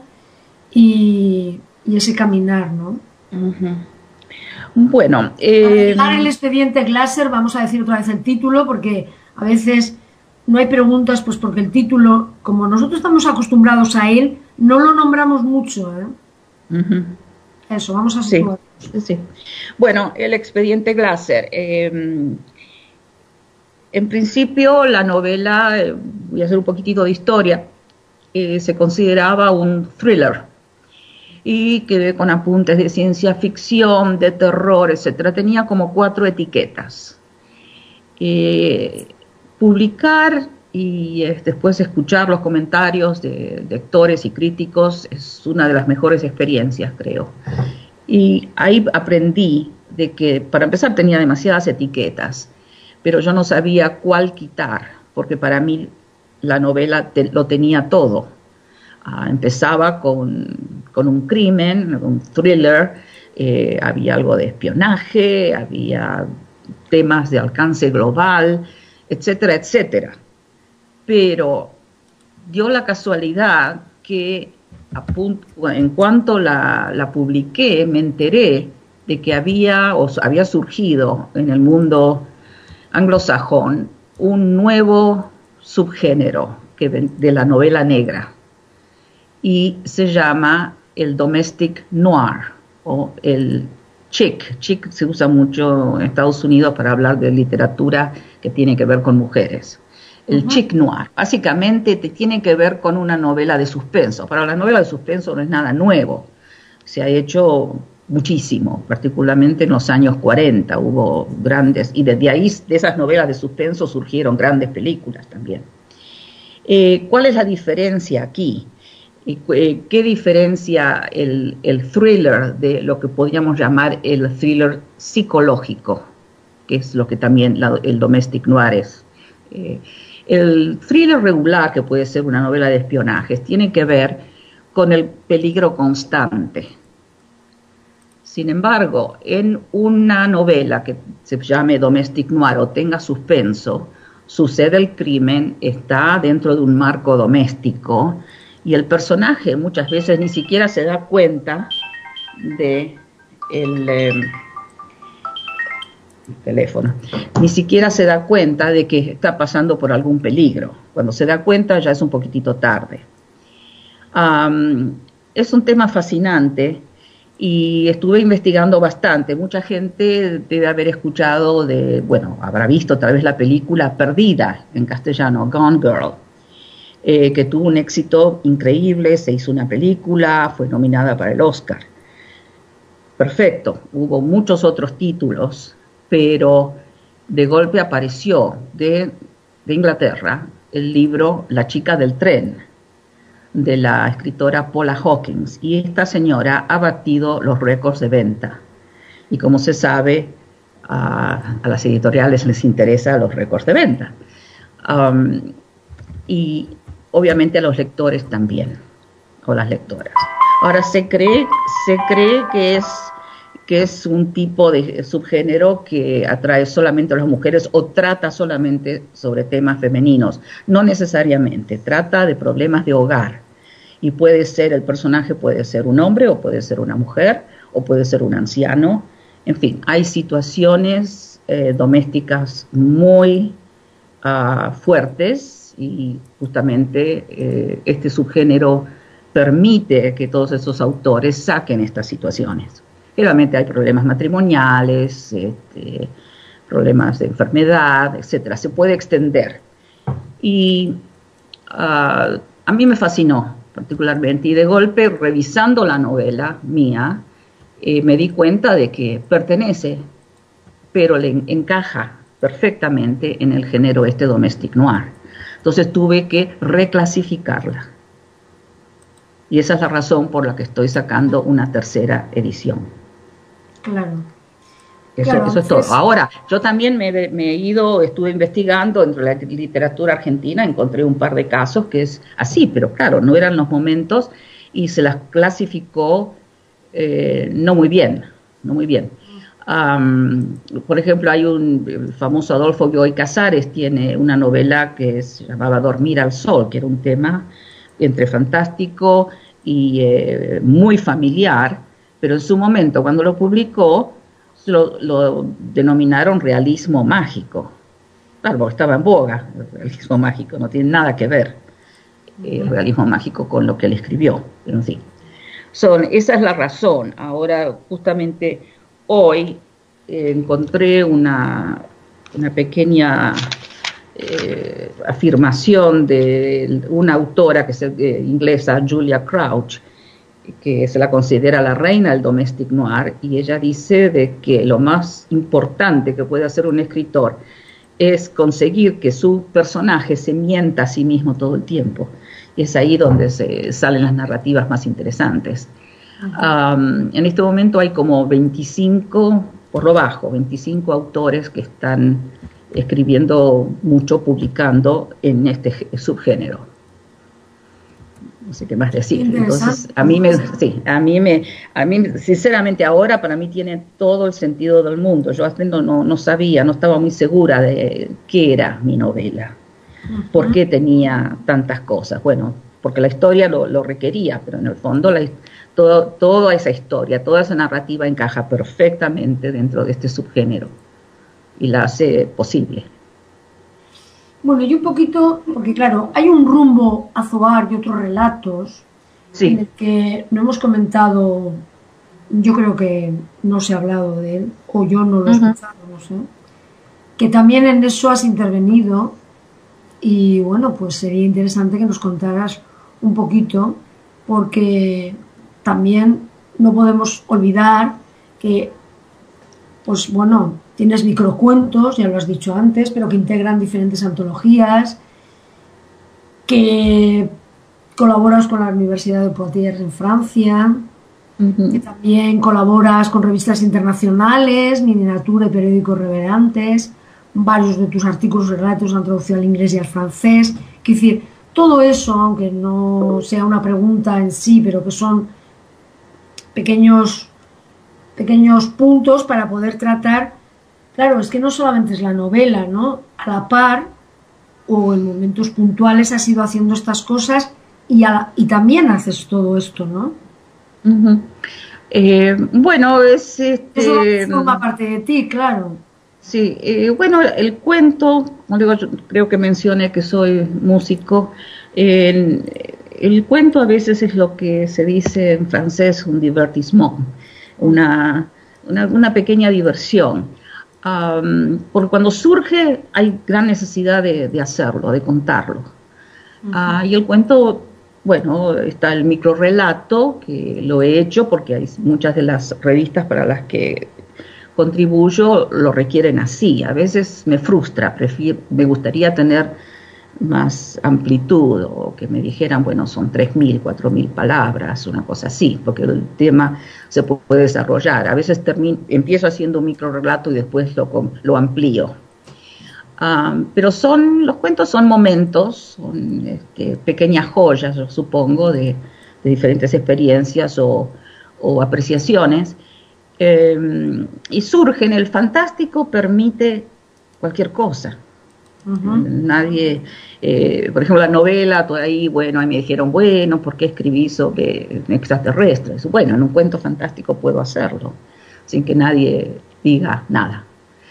y, y ese caminar, ¿no? Uh-huh. Bueno, eh... para el expediente Glasser, vamos a decir otra vez el título, porque a veces no hay preguntas, pues porque el título, como nosotros estamos acostumbrados a él, no lo nombramos mucho, ¿eh? Uh-huh. Eso, vamos a situar. Sí, sí. Bueno, el expediente Glasser. Eh, en principio, la novela, eh, voy a hacer un poquitito de historia, eh, se consideraba un thriller y quedé con apuntes de ciencia ficción, de terror, etcétera. Tenía como cuatro etiquetas. Eh, publicar y eh, después escuchar los comentarios de lectores y críticos es una de las mejores experiencias, creo. Y ahí aprendí de que, para empezar, tenía demasiadas etiquetas, pero yo no sabía cuál quitar, porque para mí la novela te, lo tenía todo. Uh, empezaba con, con un crimen, un thriller, eh, había algo de espionaje, había temas de alcance global, etcétera, etcétera. Pero dio la casualidad que a punto, en cuanto la, la publiqué, me enteré de que había, o había surgido en el mundo anglosajón un nuevo subgénero que, de la novela negra, y se llama el domestic noir o el chick. Chick se usa mucho en Estados Unidos para hablar de literatura que tiene que ver con mujeres. El uh-huh. chick noir básicamente te tiene que ver con una novela de suspenso. Para la novela de suspenso no es nada nuevo, se ha hecho muchísimo, particularmente en los años cuarenta hubo grandes, y desde ahí, de esas novelas de suspenso surgieron grandes películas también. Eh, ¿Cuál es la diferencia aquí? Eh, ¿Qué diferencia el, el thriller de lo que podríamos llamar el thriller psicológico, que es lo que también la, el domestic noir es? Eh, el thriller regular, que puede ser una novela de espionaje, tiene que ver con el peligro constante. Sin embargo, en una novela que se llame domestic noir o tenga suspenso, sucede el crimen, está dentro de un marco doméstico, y el personaje muchas veces ni siquiera se da cuenta de el, eh, el teléfono, ni siquiera se da cuenta de que está pasando por algún peligro. Cuando se da cuenta ya es un poquitito tarde. Um, es un tema fascinante y estuve investigando bastante. Mucha gente debe haber escuchado de, bueno, habrá visto tal vez la película Perdida, en castellano, Gone Girl, eh, que tuvo un éxito increíble, se hizo una película, fue nominada para el Oscar. Perfecto, hubo muchos otros títulos, pero de golpe apareció de, de Inglaterra el libro La chica del tren, de la escritora Paula Hawkins, y esta señora ha batido los récords de venta. Y como se sabe, a, a las editoriales les interesa los récords de venta. Um, y obviamente a los lectores también, o las lectoras. Ahora, se cree, se cree que es, que es un tipo de subgénero que atrae solamente a las mujeres o trata solamente sobre temas femeninos. No necesariamente, trata de problemas de hogar. Y puede ser, el personaje puede ser un hombre o puede ser una mujer o puede ser un anciano. En fin, hay situaciones eh, domésticas muy uh, fuertes, y justamente eh, este subgénero permite que todos esos autores saquen estas situaciones. Realmente hay problemas matrimoniales, este, problemas de enfermedad, etcétera. Se puede extender. Y uh, a mí me fascinó particularmente, y de golpe, revisando la novela mía, eh, me di cuenta de que pertenece, pero le encaja perfectamente en el género este domestic noir. Entonces tuve que reclasificarla. Y esa es la razón por la que estoy sacando una tercera edición. Claro. Eso, claro, eso es todo. es... Ahora, yo también me, me he ido, estuve investigando entre la literatura argentina, encontré un par de casos que es así, pero claro, no eran los momentos y se las clasificó eh, no muy bien, no muy bien. Um, por ejemplo, hay un el famoso Adolfo Bioy Casares, tiene una novela que se llamaba Dormir al Sol, que era un tema entre fantástico y eh, muy familiar, pero en su momento, cuando lo publicó, lo, lo denominaron realismo mágico. Claro, porque estaba en boga el realismo mágico, no tiene nada que ver el realismo mágico con lo que él escribió, pero en fin. Son, esa es la razón. Ahora, justamente hoy eh, encontré una, una pequeña eh, afirmación de una autora que es eh, inglesa, Julia Crouch, que se la considera la reina del domestic noir, y ella dice de que lo más importante que puede hacer un escritor es conseguir que su personaje se mienta a sí mismo todo el tiempo. Y es ahí donde se salen las narrativas más interesantes. Um, en este momento hay como veinticinco, por lo bajo, veinticinco autores que están escribiendo mucho, publicando en este subgénero. No sé qué más decir. Entonces, a mí me, sí, a mí me, a mí, sinceramente, ahora para mí tiene todo el sentido del mundo. Yo no, no, no sabía, no estaba muy segura de qué era mi novela, uh-huh. por qué tenía tantas cosas. Bueno, porque la historia lo, lo requería, pero en el fondo la, todo, toda esa historia, toda esa narrativa encaja perfectamente dentro de este subgénero y la hace posible. Bueno, y un poquito, porque claro, hay un rumbo a Zohar y otros relatos, sí, en el que no hemos comentado, yo creo que no se ha hablado de él, o yo no lo he uh-huh. escuchado, no sé, que también en eso has intervenido, y bueno, pues sería interesante que nos contaras un poquito, porque también no podemos olvidar que, pues bueno, tienes microcuentos, ya lo has dicho antes, pero que integran diferentes antologías, que colaboras con la Universidad de Poitiers en Francia, uh-huh. que también colaboras con revistas internacionales, Miniatura y periódicos relevantes, varios de tus artículos y relatos han traducido al inglés y al francés. Es decir, todo eso, aunque no sea una pregunta en sí, pero que son pequeños, pequeños puntos para poder tratar. Claro, es que no solamente es la novela, ¿no? A la par, o en momentos puntuales has ido haciendo estas cosas y, a, y también haces todo esto, ¿no? Uh-huh. Eh, bueno, es... Este, Eso forma parte de ti, claro. Sí, eh, bueno, el cuento, como digo, yo creo que mencioné que soy músico, eh, el cuento a veces es lo que se dice en francés un divertissement, una, una, una pequeña diversión. Um, porque cuando surge hay gran necesidad de, de hacerlo, de contarlo. Uh-huh. Uh, y el cuento, bueno, está el microrrelato, que lo he hecho porque hay muchas de las revistas para las que contribuyo lo requieren así. A veces me frustra, prefiero, me gustaría tener más amplitud, o que me dijeran, bueno, son tres mil, cuatro mil palabras, una cosa así, porque el tema se puede desarrollar. A veces termino, empiezo haciendo un microrrelato y después lo, lo amplío. Um, pero son, los cuentos son momentos, son este, pequeñas joyas, yo supongo, de, de diferentes experiencias o, o apreciaciones, eh, y surgen. El fantástico permite cualquier cosa. Uh-huh. Nadie, eh, por ejemplo, la novela, todo ahí, bueno, ahí me dijeron, bueno, ¿por qué escribí sobre extraterrestres? Bueno, en un cuento fantástico puedo hacerlo, sin que nadie diga nada.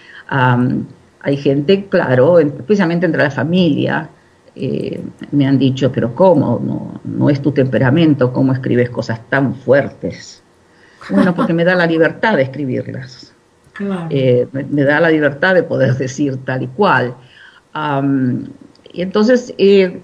Um, hay gente, claro, especialmente entre la familia, eh, me han dicho, pero ¿cómo? No, no es tu temperamento, ¿cómo escribes cosas tan fuertes? Bueno, porque me da la libertad de escribirlas. Claro. Eh, me, me da la libertad de poder decir tal y cual. Um, y entonces he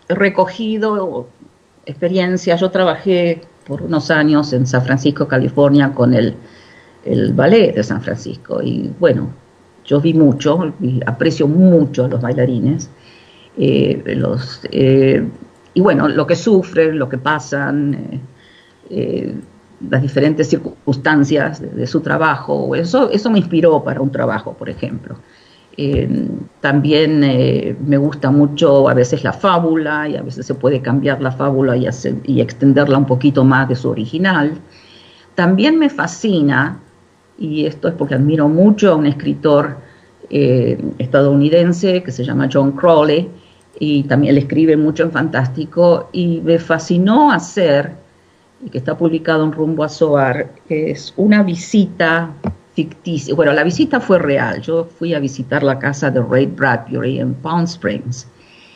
recogido experiencias. Yo trabajé por unos años en San Francisco, California, con el, el ballet de San Francisco, y bueno, yo vi mucho, y aprecio mucho a los bailarines, eh, los, eh, y bueno, lo que sufren, lo que pasan, eh, eh, las diferentes circunstancias de, de su trabajo, eso, eso me inspiró para un trabajo, por ejemplo. Eh, también eh, me gusta mucho a veces la fábula, y a veces se puede cambiar la fábula y, hacer, y extenderla un poquito más de su original. También me fascina, y esto es porque admiro mucho a un escritor eh, estadounidense que se llama John Crowley, y también le escribe mucho en fantástico, y me fascinó hacer, y que está publicado en Rumbo a Zohar, es una visita ficticia. Bueno, la visita fue real. Yo fui a visitar la casa de Ray Bradbury en Palm Springs,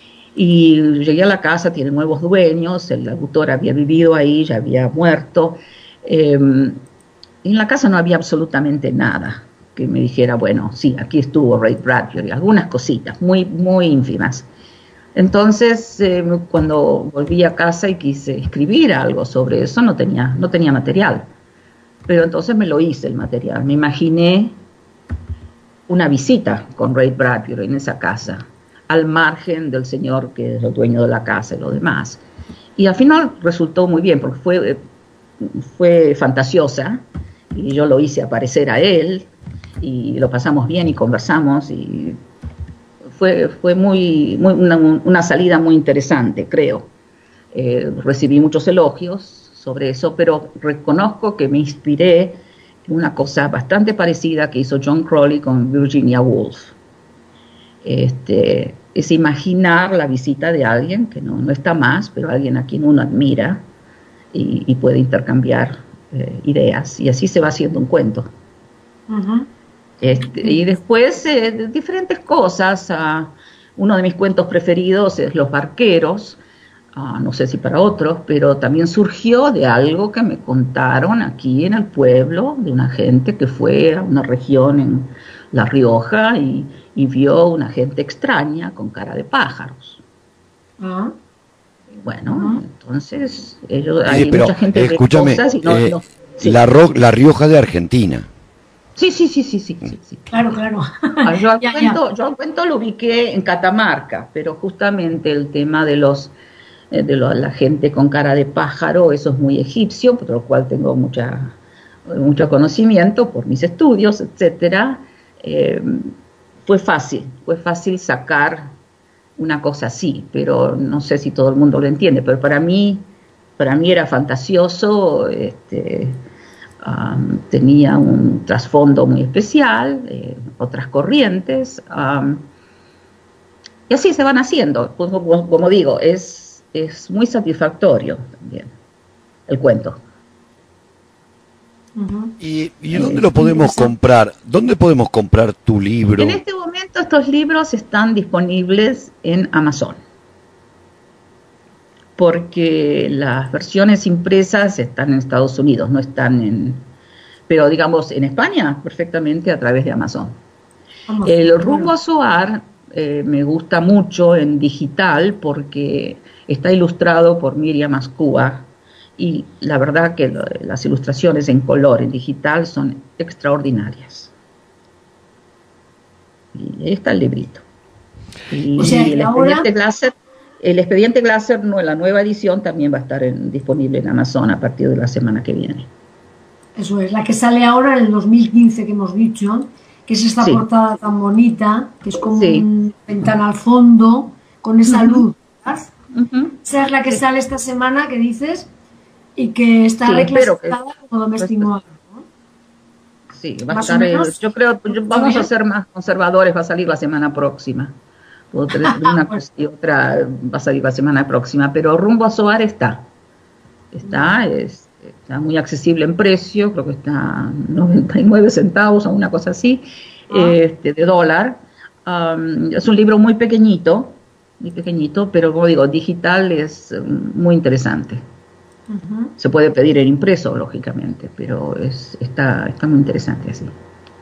y llegué a la casa, tiene nuevos dueños, el autor había vivido ahí, ya había muerto, eh, en la casa no había absolutamente nada que me dijera, bueno, sí, aquí estuvo Ray Bradbury, algunas cositas muy, muy ínfimas. Entonces, eh, cuando volví a casa y quise escribir algo sobre eso, no tenía, no tenía material. Pero entonces me lo hice el material, me imaginé una visita con Ray Bradbury en esa casa, al margen del señor que es el dueño de la casa y lo demás. Y al final resultó muy bien, porque fue, fue fantasiosa, y yo lo hice aparecer a él, y lo pasamos bien y conversamos, y fue, fue muy, muy una, una salida muy interesante, creo. Eh, recibí muchos elogios sobre eso, pero reconozco que me inspiré en una cosa bastante parecida que hizo John Crowley con Virginia Woolf. Este, es imaginar la visita de alguien que no, no está más, pero alguien a quien uno admira y, y puede intercambiar eh, ideas, y así se va haciendo un cuento. Uh-huh. Este, y después eh, diferentes cosas. Uh, uno de mis cuentos preferidos es Los Barqueros. Uh, no sé si para otros, pero también surgió de algo que me contaron aquí en el pueblo, de una gente que fue a una región en La Rioja y, y vio una gente extraña con cara de pájaros. Uh-huh. Bueno, uh-huh. entonces ellos, sí, hay pero, mucha gente eh, escúchame, cosas y no, eh, no, sí. la, Ro- la Rioja de Argentina. Sí, sí, sí, sí, sí, sí, sí. Claro, claro. Ah, yo, al ya, cuento, ya. yo al cuento lo ubiqué en Catamarca, pero justamente el tema de los eh, de lo, la gente con cara de pájaro, eso es muy egipcio, por lo cual tengo mucha mucho conocimiento por mis estudios, etcétera. Eh, fue fácil, fue fácil sacar una cosa así, pero no sé si todo el mundo lo entiende, pero para mí, para mí era fantasioso. Este, Um, tenía un trasfondo muy especial, eh, otras corrientes, um, y así se van haciendo. Pues, como, como digo, es, es muy satisfactorio también el cuento. Uh-huh. ¿Y, y dónde lo podemos comprar? ¿Dónde podemos comprar tu libro? En este momento estos libros están disponibles en Amazon, porque las versiones impresas están en Estados Unidos, no están en, pero digamos en España perfectamente a través de Amazon. Amazon El Rumbo a Zohar eh, me gusta mucho en digital porque está ilustrado por Miriam Ascúa, y la verdad que lo, las ilustraciones en color en digital son extraordinarias. Y ahí está el librito. Y, o sea, y el ahora... expediente Glasser El expediente Glasser, no, la nueva edición, también va a estar en, disponible en Amazon a partir de la semana que viene. Eso es, la que sale ahora en el dos mil quince que hemos dicho, que es esta sí. portada tan bonita, que es como sí. una ventana al fondo, con esa uh-huh. luz. Uh-huh. Esa es la que sí. sale esta semana, que dices, y que está sí, reclasificada que, como Domestic Noir, ¿no? Sí, va a estar, el, yo creo, yo, vamos a ser más conservadores, va a salir la semana próxima. Otra, una cosa y otra va a salir la semana próxima, pero Rumbo a Zohar está, está, es, está muy accesible en precio, creo que está noventa y nueve centavos o una cosa así, ah. este, de dólar. Um, es un libro muy pequeñito, muy pequeñito, pero como digo, digital es muy interesante. Uh-huh. Se puede pedir en impreso, lógicamente, pero es, está, está muy interesante así.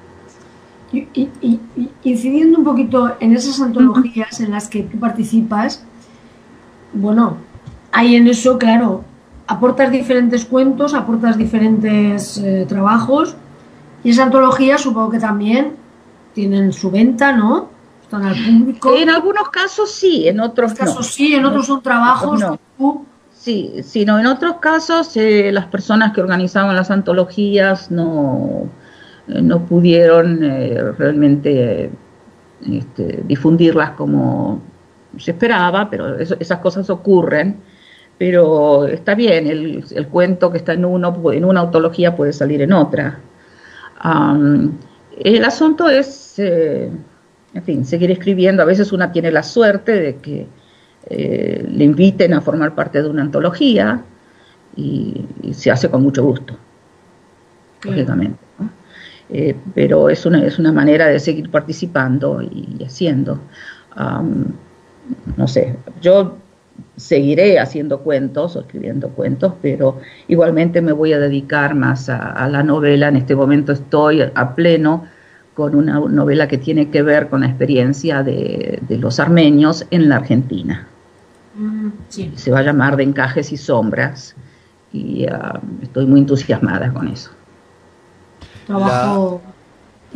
Y, y, y, incidiendo un poquito en esas antologías en las que tú participas, bueno, hay en eso, claro, aportas diferentes cuentos, aportas diferentes eh, trabajos, y esa antología supongo que también tienen su venta, ¿no? Están al público. En algunos casos sí, en otros en casos no. sí, en otros son trabajos. No. Tú... Sí, sí, no, en otros casos eh, las personas que organizaban las antologías no... no pudieron eh, realmente eh, este, difundirlas como se esperaba, pero eso, esas cosas ocurren, pero está bien, el, el cuento que está en, uno, en una antología puede salir en otra. Um, el asunto es, eh, en fin, seguir escribiendo. A veces una tiene la suerte de que eh, le inviten a formar parte de una antología y, y se hace con mucho gusto, claro. Lógicamente, ¿no? Eh, pero es una, es una manera de seguir participando y, y haciendo. Um, no sé, yo seguiré haciendo cuentos o escribiendo cuentos, pero igualmente me voy a dedicar más a, a la novela. En este momento estoy a pleno con una novela que tiene que ver con la experiencia de, de los armenios en la Argentina. Mm, sí. Se va a llamar De Encajes y Sombras, y uh, estoy muy entusiasmada con eso. Trabajo la...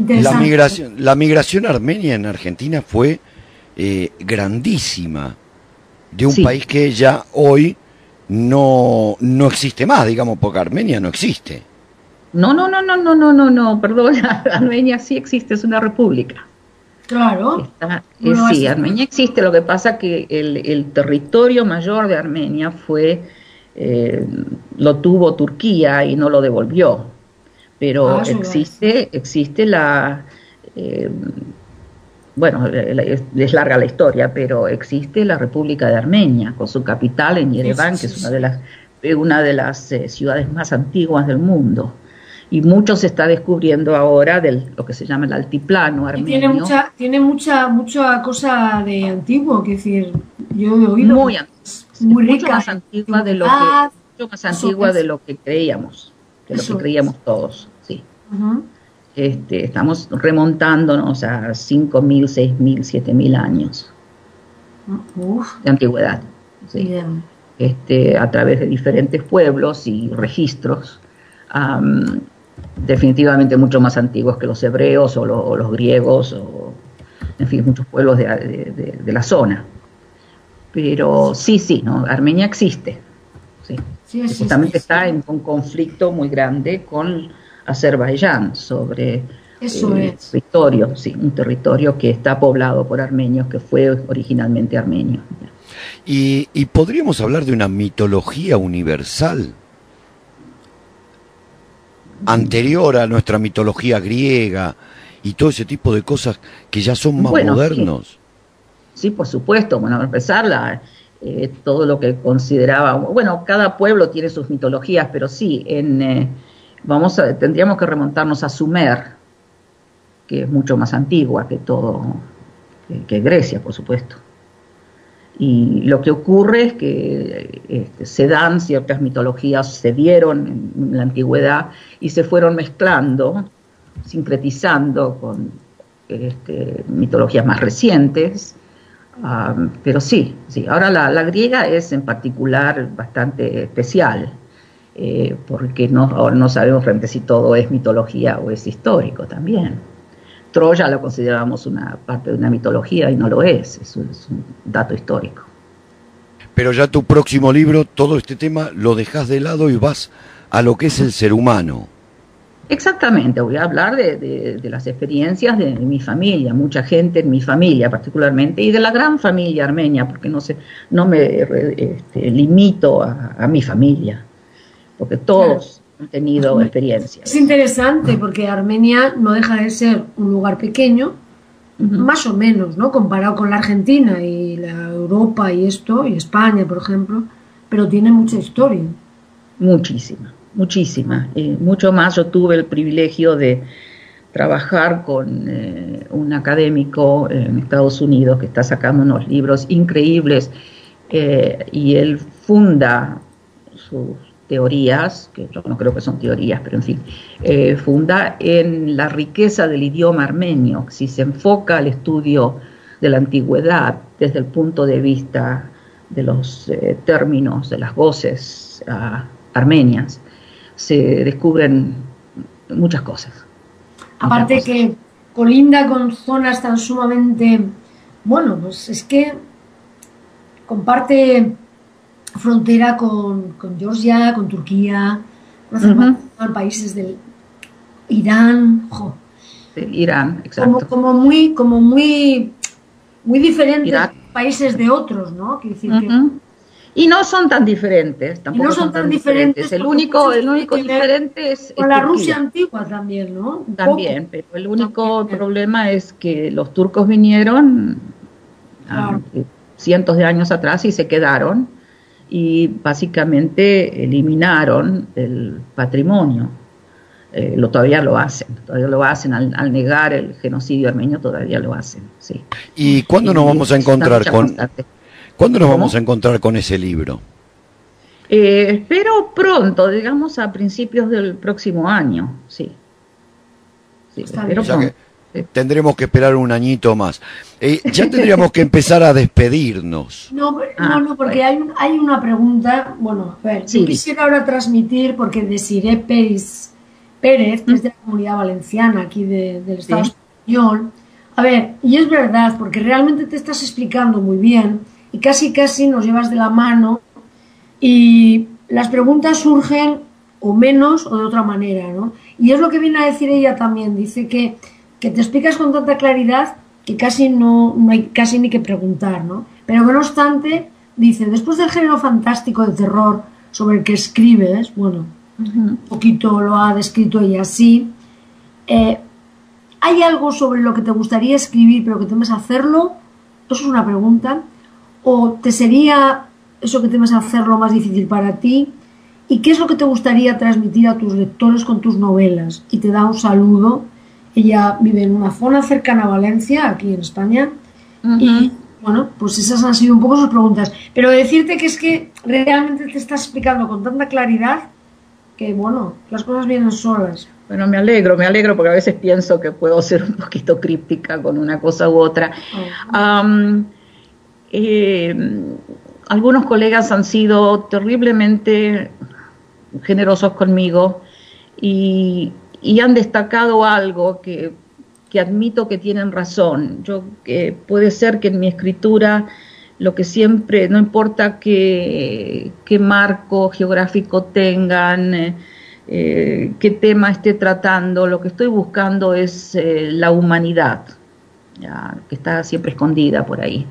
la migración, la migración armenia en Argentina fue eh, grandísima, de un sí. país que ya hoy no, no existe más, digamos, porque Armenia no existe. No, no, no, no, no, no, no, no, perdón, Armenia sí existe, es una república. Claro. Está, eh, sí, Armenia existe, lo que pasa que el, el territorio mayor de Armenia fue, eh, lo tuvo Turquía y no lo devolvió, pero ah, existe, existe la, eh, bueno, es, es larga la historia, pero existe la República de Armenia, con su capital en Yerevan, sí, sí, sí. que es una de las, una de las eh, ciudades más antiguas del mundo. Y mucho se está descubriendo ahora de lo que se llama el altiplano armenio. Y tiene mucha, tiene mucha, mucha cosa de antiguo, que decir, yo he oído. Muy, muy mucho rica. Más antigua de lo que, mucho más antigua es. de lo que creíamos, de lo eso que creíamos es. todos, sí. Uh-huh. Este, estamos remontándonos a cinco mil, seis mil, siete mil años Uf. de antigüedad, sí. Bien. Este, a través de diferentes pueblos y registros. Um, definitivamente mucho más antiguos que los hebreos o, lo, o los griegos o en fin, muchos pueblos de, de, de, de la zona, pero sí, sí, ¿no? Armenia existe, sí. Sí, sí, justamente sí, sí. está en un conflicto muy grande con Azerbaiyán sobre Eso eh, es. territorio, sí, un territorio que está poblado por armenios, que fue originalmente armenio. Y, y podríamos hablar de una mitología universal anterior a nuestra mitología griega y todo ese tipo de cosas que ya son más bueno, modernos. Sí. sí, por supuesto. Bueno, a empezar, la, eh, todo lo que consideraba... Bueno, cada pueblo tiene sus mitologías, pero sí, en, eh, vamos a, tendríamos que remontarnos a Sumer, que es mucho más antigua que todo, que, que Grecia, por supuesto. Y lo que ocurre es que este, se dan ciertas mitologías, se dieron en la antigüedad y se fueron mezclando, sincretizando con este, mitologías más recientes. Um, pero sí, sí. Ahora la, la griega es en particular bastante especial, eh, porque no, no sabemos realmente si todo es mitología o es histórico también. Troya lo consideramos una parte de una mitología y no lo es, eso es un dato histórico. Pero ya tu próximo libro, todo este tema lo dejas de lado y vas a lo que es el ser humano. Exactamente, voy a hablar de, de, de las experiencias de mi familia, mucha gente en mi familia particularmente, y de la gran familia armenia, porque no, sé, no me este, limito a, a mi familia, porque todos... han tenido experiencias. Es interesante porque Armenia no deja de ser un lugar pequeño, uh-huh. más o menos, ¿no? Comparado con la Argentina y la Europa y esto, y España, por ejemplo, pero tiene mucha historia. Muchísima, muchísima. Y mucho más. Yo tuve el privilegio de trabajar con eh, un académico en Estados Unidos que está sacando unos libros increíbles eh, y él funda sus teorías, que yo no creo que son teorías, pero en fin, eh, funda en la riqueza del idioma armenio. Si se enfoca al estudio de la antigüedad desde el punto de vista de los eh, términos, de las voces uh, armenias, se descubren muchas cosas. Aparte muchas cosas. Que colinda con zonas tan sumamente, bueno, pues es que comparte frontera con, con Georgia, con Turquía, con Azerbaiyán, uh-huh. países del Irán, jo. Sí, Irán, exacto. Como, como muy, como muy, muy diferentes Irak. Países de otros, ¿no? Quiero decir uh-huh. que... Y no son tan diferentes, tampoco y no son, son tan diferentes. diferentes. El único, el único diferente es con la Rusia antigua también, ¿no? Un también, poco. Pero el único también. problema es que los turcos vinieron claro. a, cientos de años atrás y se quedaron. Y básicamente eliminaron el patrimonio. Eh, lo, todavía lo hacen, todavía lo hacen, al, al negar el genocidio armenio todavía lo hacen, sí. ¿Y cuándo y, nos vamos a encontrar con constante. ¿Cuándo nos ¿Cómo? vamos a encontrar con ese libro? Eh, espero pronto, digamos a principios del próximo año, sí. Sí, espero pronto. Tendremos que esperar un añito más. Eh, ya tendríamos que empezar a despedirnos. No, no, no, porque hay, hay una pregunta. Bueno, a ver, sí. Yo quisiera ahora transmitir, porque Desiree Peris Pérez, que es de la Comunidad Valenciana, aquí de, del Estado Sí. español. A ver, y es verdad, porque realmente te estás explicando muy bien y casi casi nos llevas de la mano y las preguntas surgen o menos o de otra manera, ¿no? Y es lo que viene a decir ella también, dice que, que te explicas con tanta claridad que casi no, no hay casi ni que preguntar, ¿no? Pero no obstante, dice, después del género fantástico de terror sobre el que escribes, bueno, Ujú. un poquito lo ha descrito ella así, eh, ¿hay algo sobre lo que te gustaría escribir pero que temes hacerlo? Eso es una pregunta. ¿O te sería eso que temes hacerlo más difícil para ti? ¿Y qué es lo que te gustaría transmitir a tus lectores con tus novelas? Y te da un saludo. Ella vive en una zona cercana a Valencia, aquí en España. Ujú. Y bueno, pues esas han sido un poco sus preguntas. Pero decirte que es que realmente te estás explicando con tanta claridad que, bueno, las cosas vienen solas. Bueno, me alegro, me alegro porque a veces pienso que puedo ser un poquito críptica con una cosa u otra. Am, eh, algunos colegas han sido terriblemente generosos conmigo y, y han destacado algo que, que admito que tienen razón. Yo, eh, puede ser que en mi escritura lo que siempre, no importa qué, qué marco geográfico tengan, eh, eh, qué tema esté tratando, lo que estoy buscando es eh, la humanidad, ya, que está siempre escondida por ahí.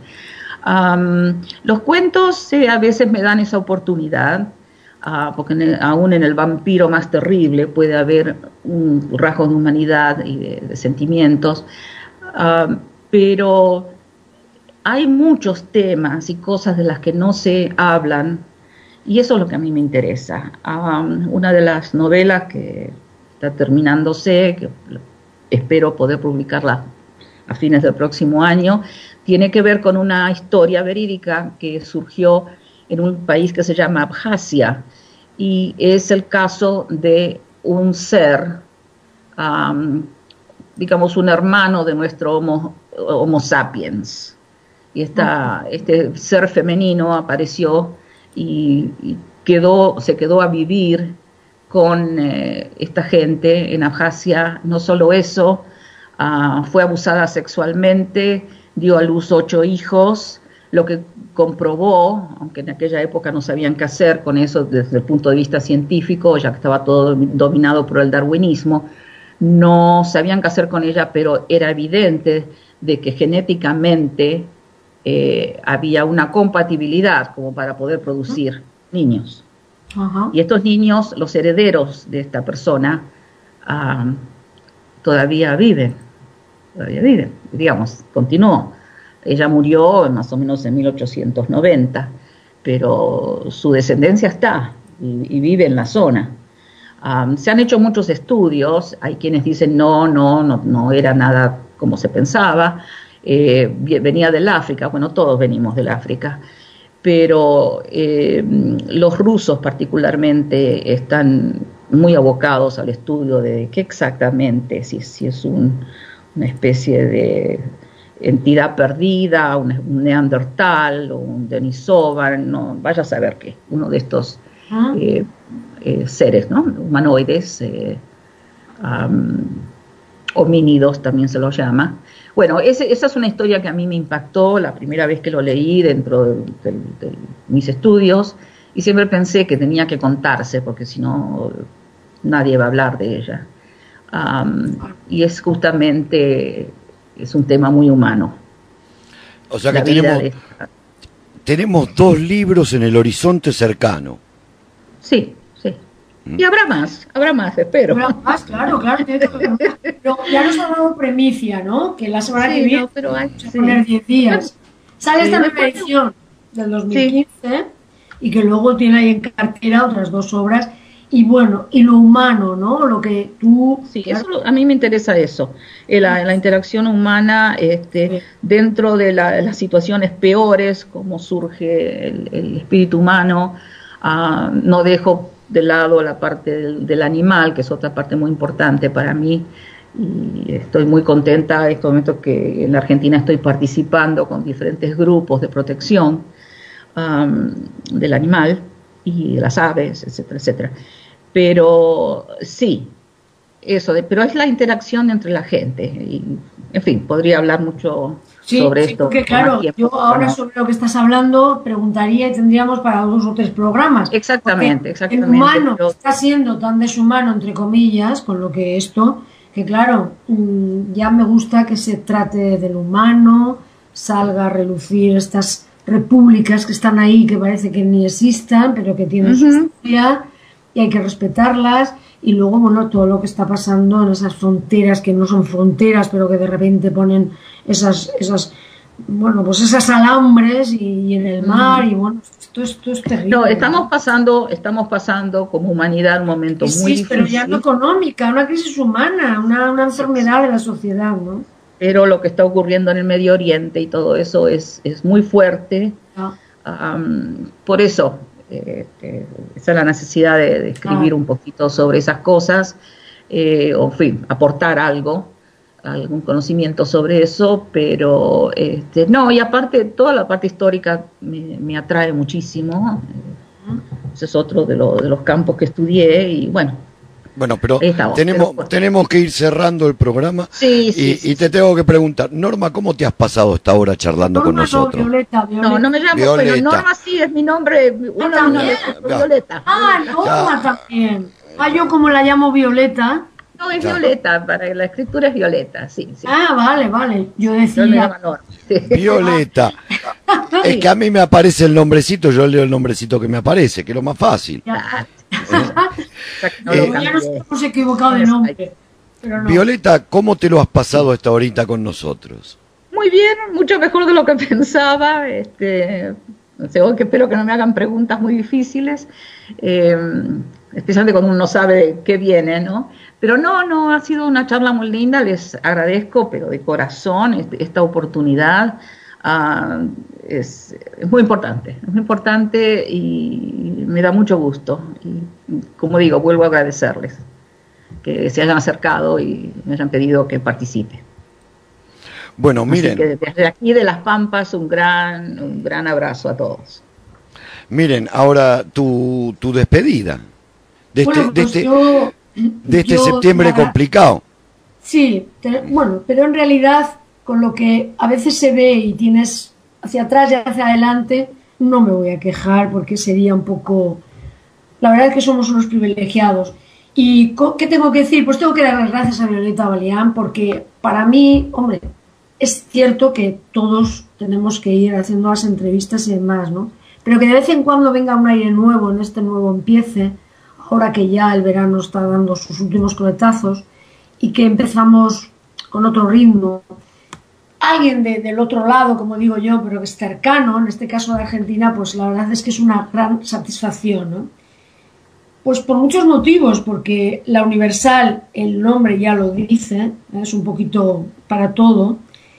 Um, los cuentos eh, a veces me dan esa oportunidad, uh, porque en el, aún en el vampiro más terrible puede haber un rasgo de humanidad y de, de sentimientos, uh, pero hay muchos temas y cosas de las que no se hablan y eso es lo que a mí me interesa. Um, una de las novelas que está terminándose, que espero poder publicarla a fines del próximo año, tiene que ver con una historia verídica que surgió en un país que se llama Abjasia y es el caso de un ser, um, digamos un hermano de nuestro Homo, homo sapiens. Y esta, este ser femenino apareció y, y quedó, se quedó a vivir con eh, esta gente en Abjasia. No solo eso, uh, fue abusada sexualmente, dio a luz ocho hijos, lo que comprobó, aunque en aquella época no sabían qué hacer con eso desde el punto de vista científico, ya que estaba todo dominado por el darwinismo, no sabían qué hacer con ella, pero era evidente de que genéticamente Eh, había una compatibilidad como para poder producir niños. Ajá. Y estos niños, los herederos de esta persona, uh, todavía viven, todavía viven, digamos, continuó. Ella murió más o menos en mil ochocientos noventa, pero su descendencia está y, y vive en la zona. Um, se han hecho muchos estudios, hay quienes dicen no, no, no, no era nada como se pensaba. Eh, venía del África, bueno, todos venimos del África, pero eh, los rusos particularmente están muy abocados al estudio de qué exactamente, si, si es un, una especie de entidad perdida, un, un neandertal o un denisovan, no, vaya a saber qué, uno de estos eh, eh, seres, ¿no? Humanoides, eh, um, homínidos también se los llama. Bueno, ese, esa es una historia que a mí me impactó la primera vez que lo leí dentro de, de, de mis estudios y siempre pensé que tenía que contarse porque si no nadie va a hablar de ella. Um, y es justamente, es un tema muy humano. O sea que La vida tenemos, de- tenemos dos libros en el horizonte cercano. Sí, sí. Y habrá más, habrá más, espero. Habrá más, claro, claro. Tiene que haber más. Pero ya nos ha dado premicia, ¿no? Que la semana Sí, que viene no, pero hay- vamos a sí. poner diez días. Sale Sí, esta me primera acuerdo. edición del dos mil quince y que luego tiene ahí en cartera otras dos obras. Y bueno, y lo humano, ¿no? Lo que tú... Sí, eso, lo- a mí me interesa eso, eh, la, la interacción humana este, dentro de, la- de las situaciones peores, cómo surge el, el espíritu humano. Ah, no dejo de lado la parte del, del animal, que es otra parte muy importante para mí, y estoy muy contenta en este momento que en la Argentina estoy participando con diferentes grupos de protección um, del animal y de las aves, etcétera, etcétera. Pero sí, eso, de, pero es la interacción entre la gente. Y, en fin, podría hablar mucho sí, sobre sí, esto. Porque claro, tiempo, yo ahora no. sobre lo que estás hablando preguntaría y tendríamos para dos o tres programas. Exactamente, porque exactamente. El humano pero... está siendo tan deshumano, entre comillas, con lo que esto, que claro, ya me gusta que se trate del humano, salga a relucir estas repúblicas que están ahí, que parece que ni existan, pero que tienen uh-huh. su historia y hay que respetarlas. Y luego, bueno, todo lo que está pasando en esas fronteras que no son fronteras, pero que de repente ponen esas, esas bueno, pues esas alambres y, y en el mar, mm. y bueno, esto, esto es terrible. No, estamos pasando, estamos pasando como humanidad un momento sí, muy sí, difícil. Pero ya no económica, una crisis humana, una, una enfermedad de la sociedad, ¿no? Pero lo que está ocurriendo en el Medio Oriente y todo eso es, es muy fuerte. Ah. Um, por eso, eh, eh, esa es la necesidad de, de escribir ah. un poquito sobre esas cosas, eh, o en fin, aportar algo, algún conocimiento sobre eso, pero este, no, y aparte, toda la parte histórica me, me atrae muchísimo. Ese es otro de, lo, de los campos que estudié, y bueno. Bueno, pero tenemos, pero, tenemos que ir cerrando el programa. Sí, sí, y, sí, y te sí. tengo que preguntar, Norma, ¿cómo te has pasado esta hora charlando Norma, con nosotros? No, Violeta, Violeta. No, no me llamo, Violeta. pero Norma sí es mi nombre. Uno ah, de mis nombres, Violeta. Ah, Norma ya. También. Ah, yo como la llamo Violeta. No, es Violeta, para la escritura es Violeta, sí. sí. Ah, vale, vale. Yo decía... Yo me llamo Norma. Sí. Violeta. Es que a mí me aparece el nombrecito, yo leo el nombrecito que me aparece, que es lo más fácil. Ya, no, eh, ya nos hemos equivocado de nombre. Pero no. Violeta, ¿cómo te lo has pasado esta horita con nosotros? Muy bien, mucho mejor de lo que pensaba. Este, según que espero que no me hagan preguntas muy difíciles, eh, especialmente cuando uno sabe qué viene, ¿no? Pero no, no, ha sido una charla muy linda, les agradezco, pero de corazón, este, esta oportunidad. Uh, es, es muy importante, es muy importante y me da mucho gusto. Y como digo, vuelvo a agradecerles que se hayan acercado y me hayan pedido que participe. Bueno, miren. Así que desde aquí de Las Pampas, un gran, un gran abrazo a todos. Miren, ahora tu, tu despedida de bueno, este, pues de este, yo, de este yo, septiembre para, complicado. Sí, te, bueno, pero en realidad con lo que a veces se ve y tienes hacia atrás y hacia adelante, no me voy a quejar porque sería un poco... La verdad es que somos unos privilegiados. ¿Y qué tengo que decir? Pues tengo que dar las gracias a Violeta Balián porque para mí, hombre, es cierto que todos tenemos que ir haciendo las entrevistas y demás, ¿no? Pero que de vez en cuando venga un aire nuevo en este nuevo empiece, ahora que ya el verano está dando sus últimos coletazos y que empezamos con otro ritmo. Alguien de, del otro lado, como digo yo, pero que es cercano, en este caso de Argentina, pues la verdad es que es una gran satisfacción, ¿no? Pues por muchos motivos, porque la Universal, el nombre ya lo dice, es un poquito para todo,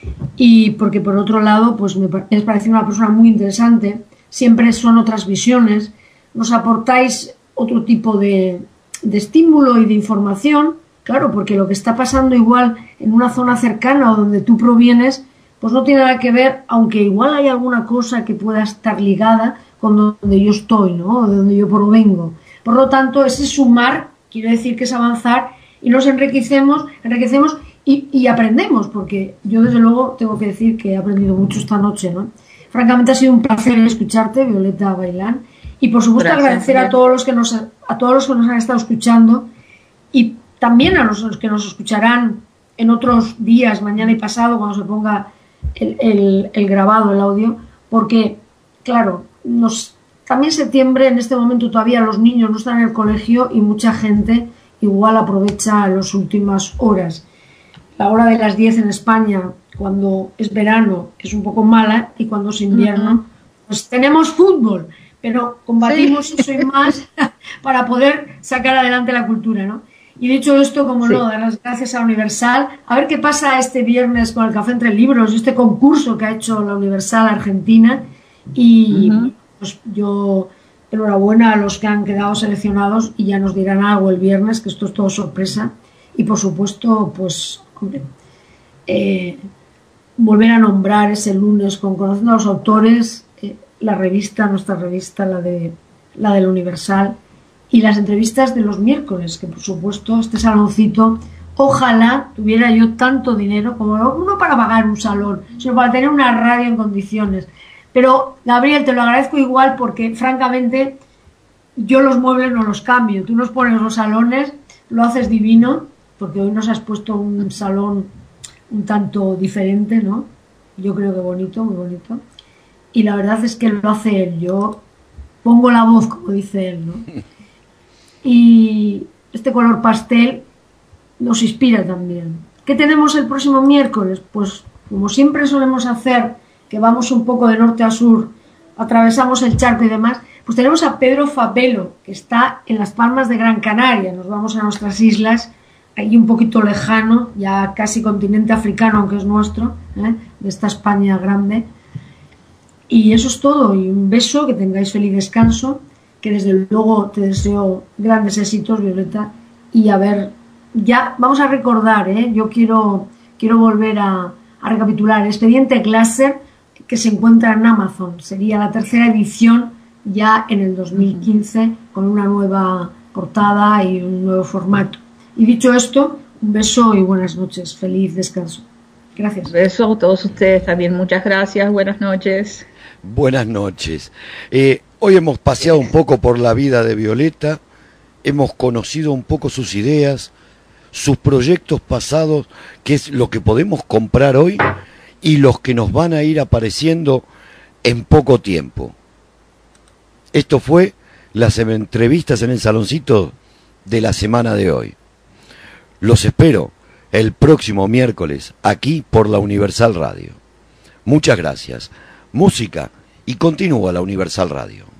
y porque por otro lado, pues me parece una persona muy interesante, siempre son otras visiones, nos aportáis otro tipo de, de estímulo y de información. Claro, porque lo que está pasando igual en una zona cercana o donde tú provienes, pues no tiene nada que ver, aunque igual hay alguna cosa que pueda estar ligada con donde yo estoy, ¿no? O de donde yo provengo. Por lo tanto, ese sumar quiere decir que es avanzar y nos enriquecemos, enriquecemos y, y aprendemos, porque yo desde luego tengo que decir que he aprendido mucho esta noche, ¿no? Francamente ha sido un placer escucharte, Violeta Balián, y por supuesto Gracias, agradecer bien. a todos los que nos a todos los que nos han estado escuchando y también a los que nos escucharán en otros días, mañana y pasado, cuando se ponga el, el, el grabado, el audio, porque, claro, nos, también septiembre, en este momento todavía los niños no están en el colegio y mucha gente igual aprovecha las últimas horas. La hora de las diez en España, cuando es verano, es un poco mala y cuando es invierno, uh-huh. pues tenemos fútbol, pero combatimos sí. eso y más para poder sacar adelante la cultura, ¿no? Y dicho esto, como sí. no, dar las gracias a Universal. A ver qué pasa este viernes con el Café Entre Libros, este concurso que ha hecho la Universal Argentina. Y uh-huh. pues yo, enhorabuena a los que han quedado seleccionados y ya nos dirán algo el viernes, que esto es todo sorpresa. Y por supuesto, pues, hombre, eh, volver a nombrar ese lunes con Conociendo a los Autores, eh, la revista, nuestra revista, la de la del Universal. y las entrevistas de los miércoles, que por supuesto este saloncito, ojalá tuviera yo tanto dinero como no para pagar un salón, sino para tener una radio en condiciones. Pero Gabriel, te lo agradezco igual porque francamente yo los muebles no los cambio, tú nos pones los salones, lo haces divino, porque hoy nos has puesto un salón un tanto diferente, ¿no? Yo creo que bonito, muy bonito. Y la verdad es que lo hace él, yo pongo la voz, como dice él, ¿no? Y este color pastel nos inspira también. ¿Qué tenemos el próximo miércoles? Pues como siempre solemos hacer, que vamos un poco de norte a sur, atravesamos el charco y demás, pues tenemos a Pedro Fabelo, que está en las Palmas de Gran Canaria. Nos vamos a nuestras islas, ahí un poquito lejano, ya casi continente africano, aunque es nuestro, ¿eh? De esta España grande. Y eso es todo, y un beso, que tengáis feliz descanso, que desde luego te deseo grandes éxitos, Violeta, y a ver, ya vamos a recordar, ¿eh? Yo quiero, quiero volver a, a recapitular Expediente Glasser, que se encuentra en Amazon, sería la tercera edición ya en el dos mil quince, con una nueva portada y un nuevo formato. Y dicho esto, un beso y buenas noches, feliz descanso. Gracias. Un beso a todos ustedes también, muchas gracias, buenas noches. Buenas noches. Eh, hoy hemos paseado un poco por la vida de Violeta, hemos conocido un poco sus ideas, sus proyectos pasados, que es lo que podemos comprar hoy y los que nos van a ir apareciendo en poco tiempo. Esto fue las entrevistas en el saloncito de la semana de hoy. Los espero el próximo miércoles aquí por la Universal Radio. Muchas gracias. Música y continúa la Universal Radio.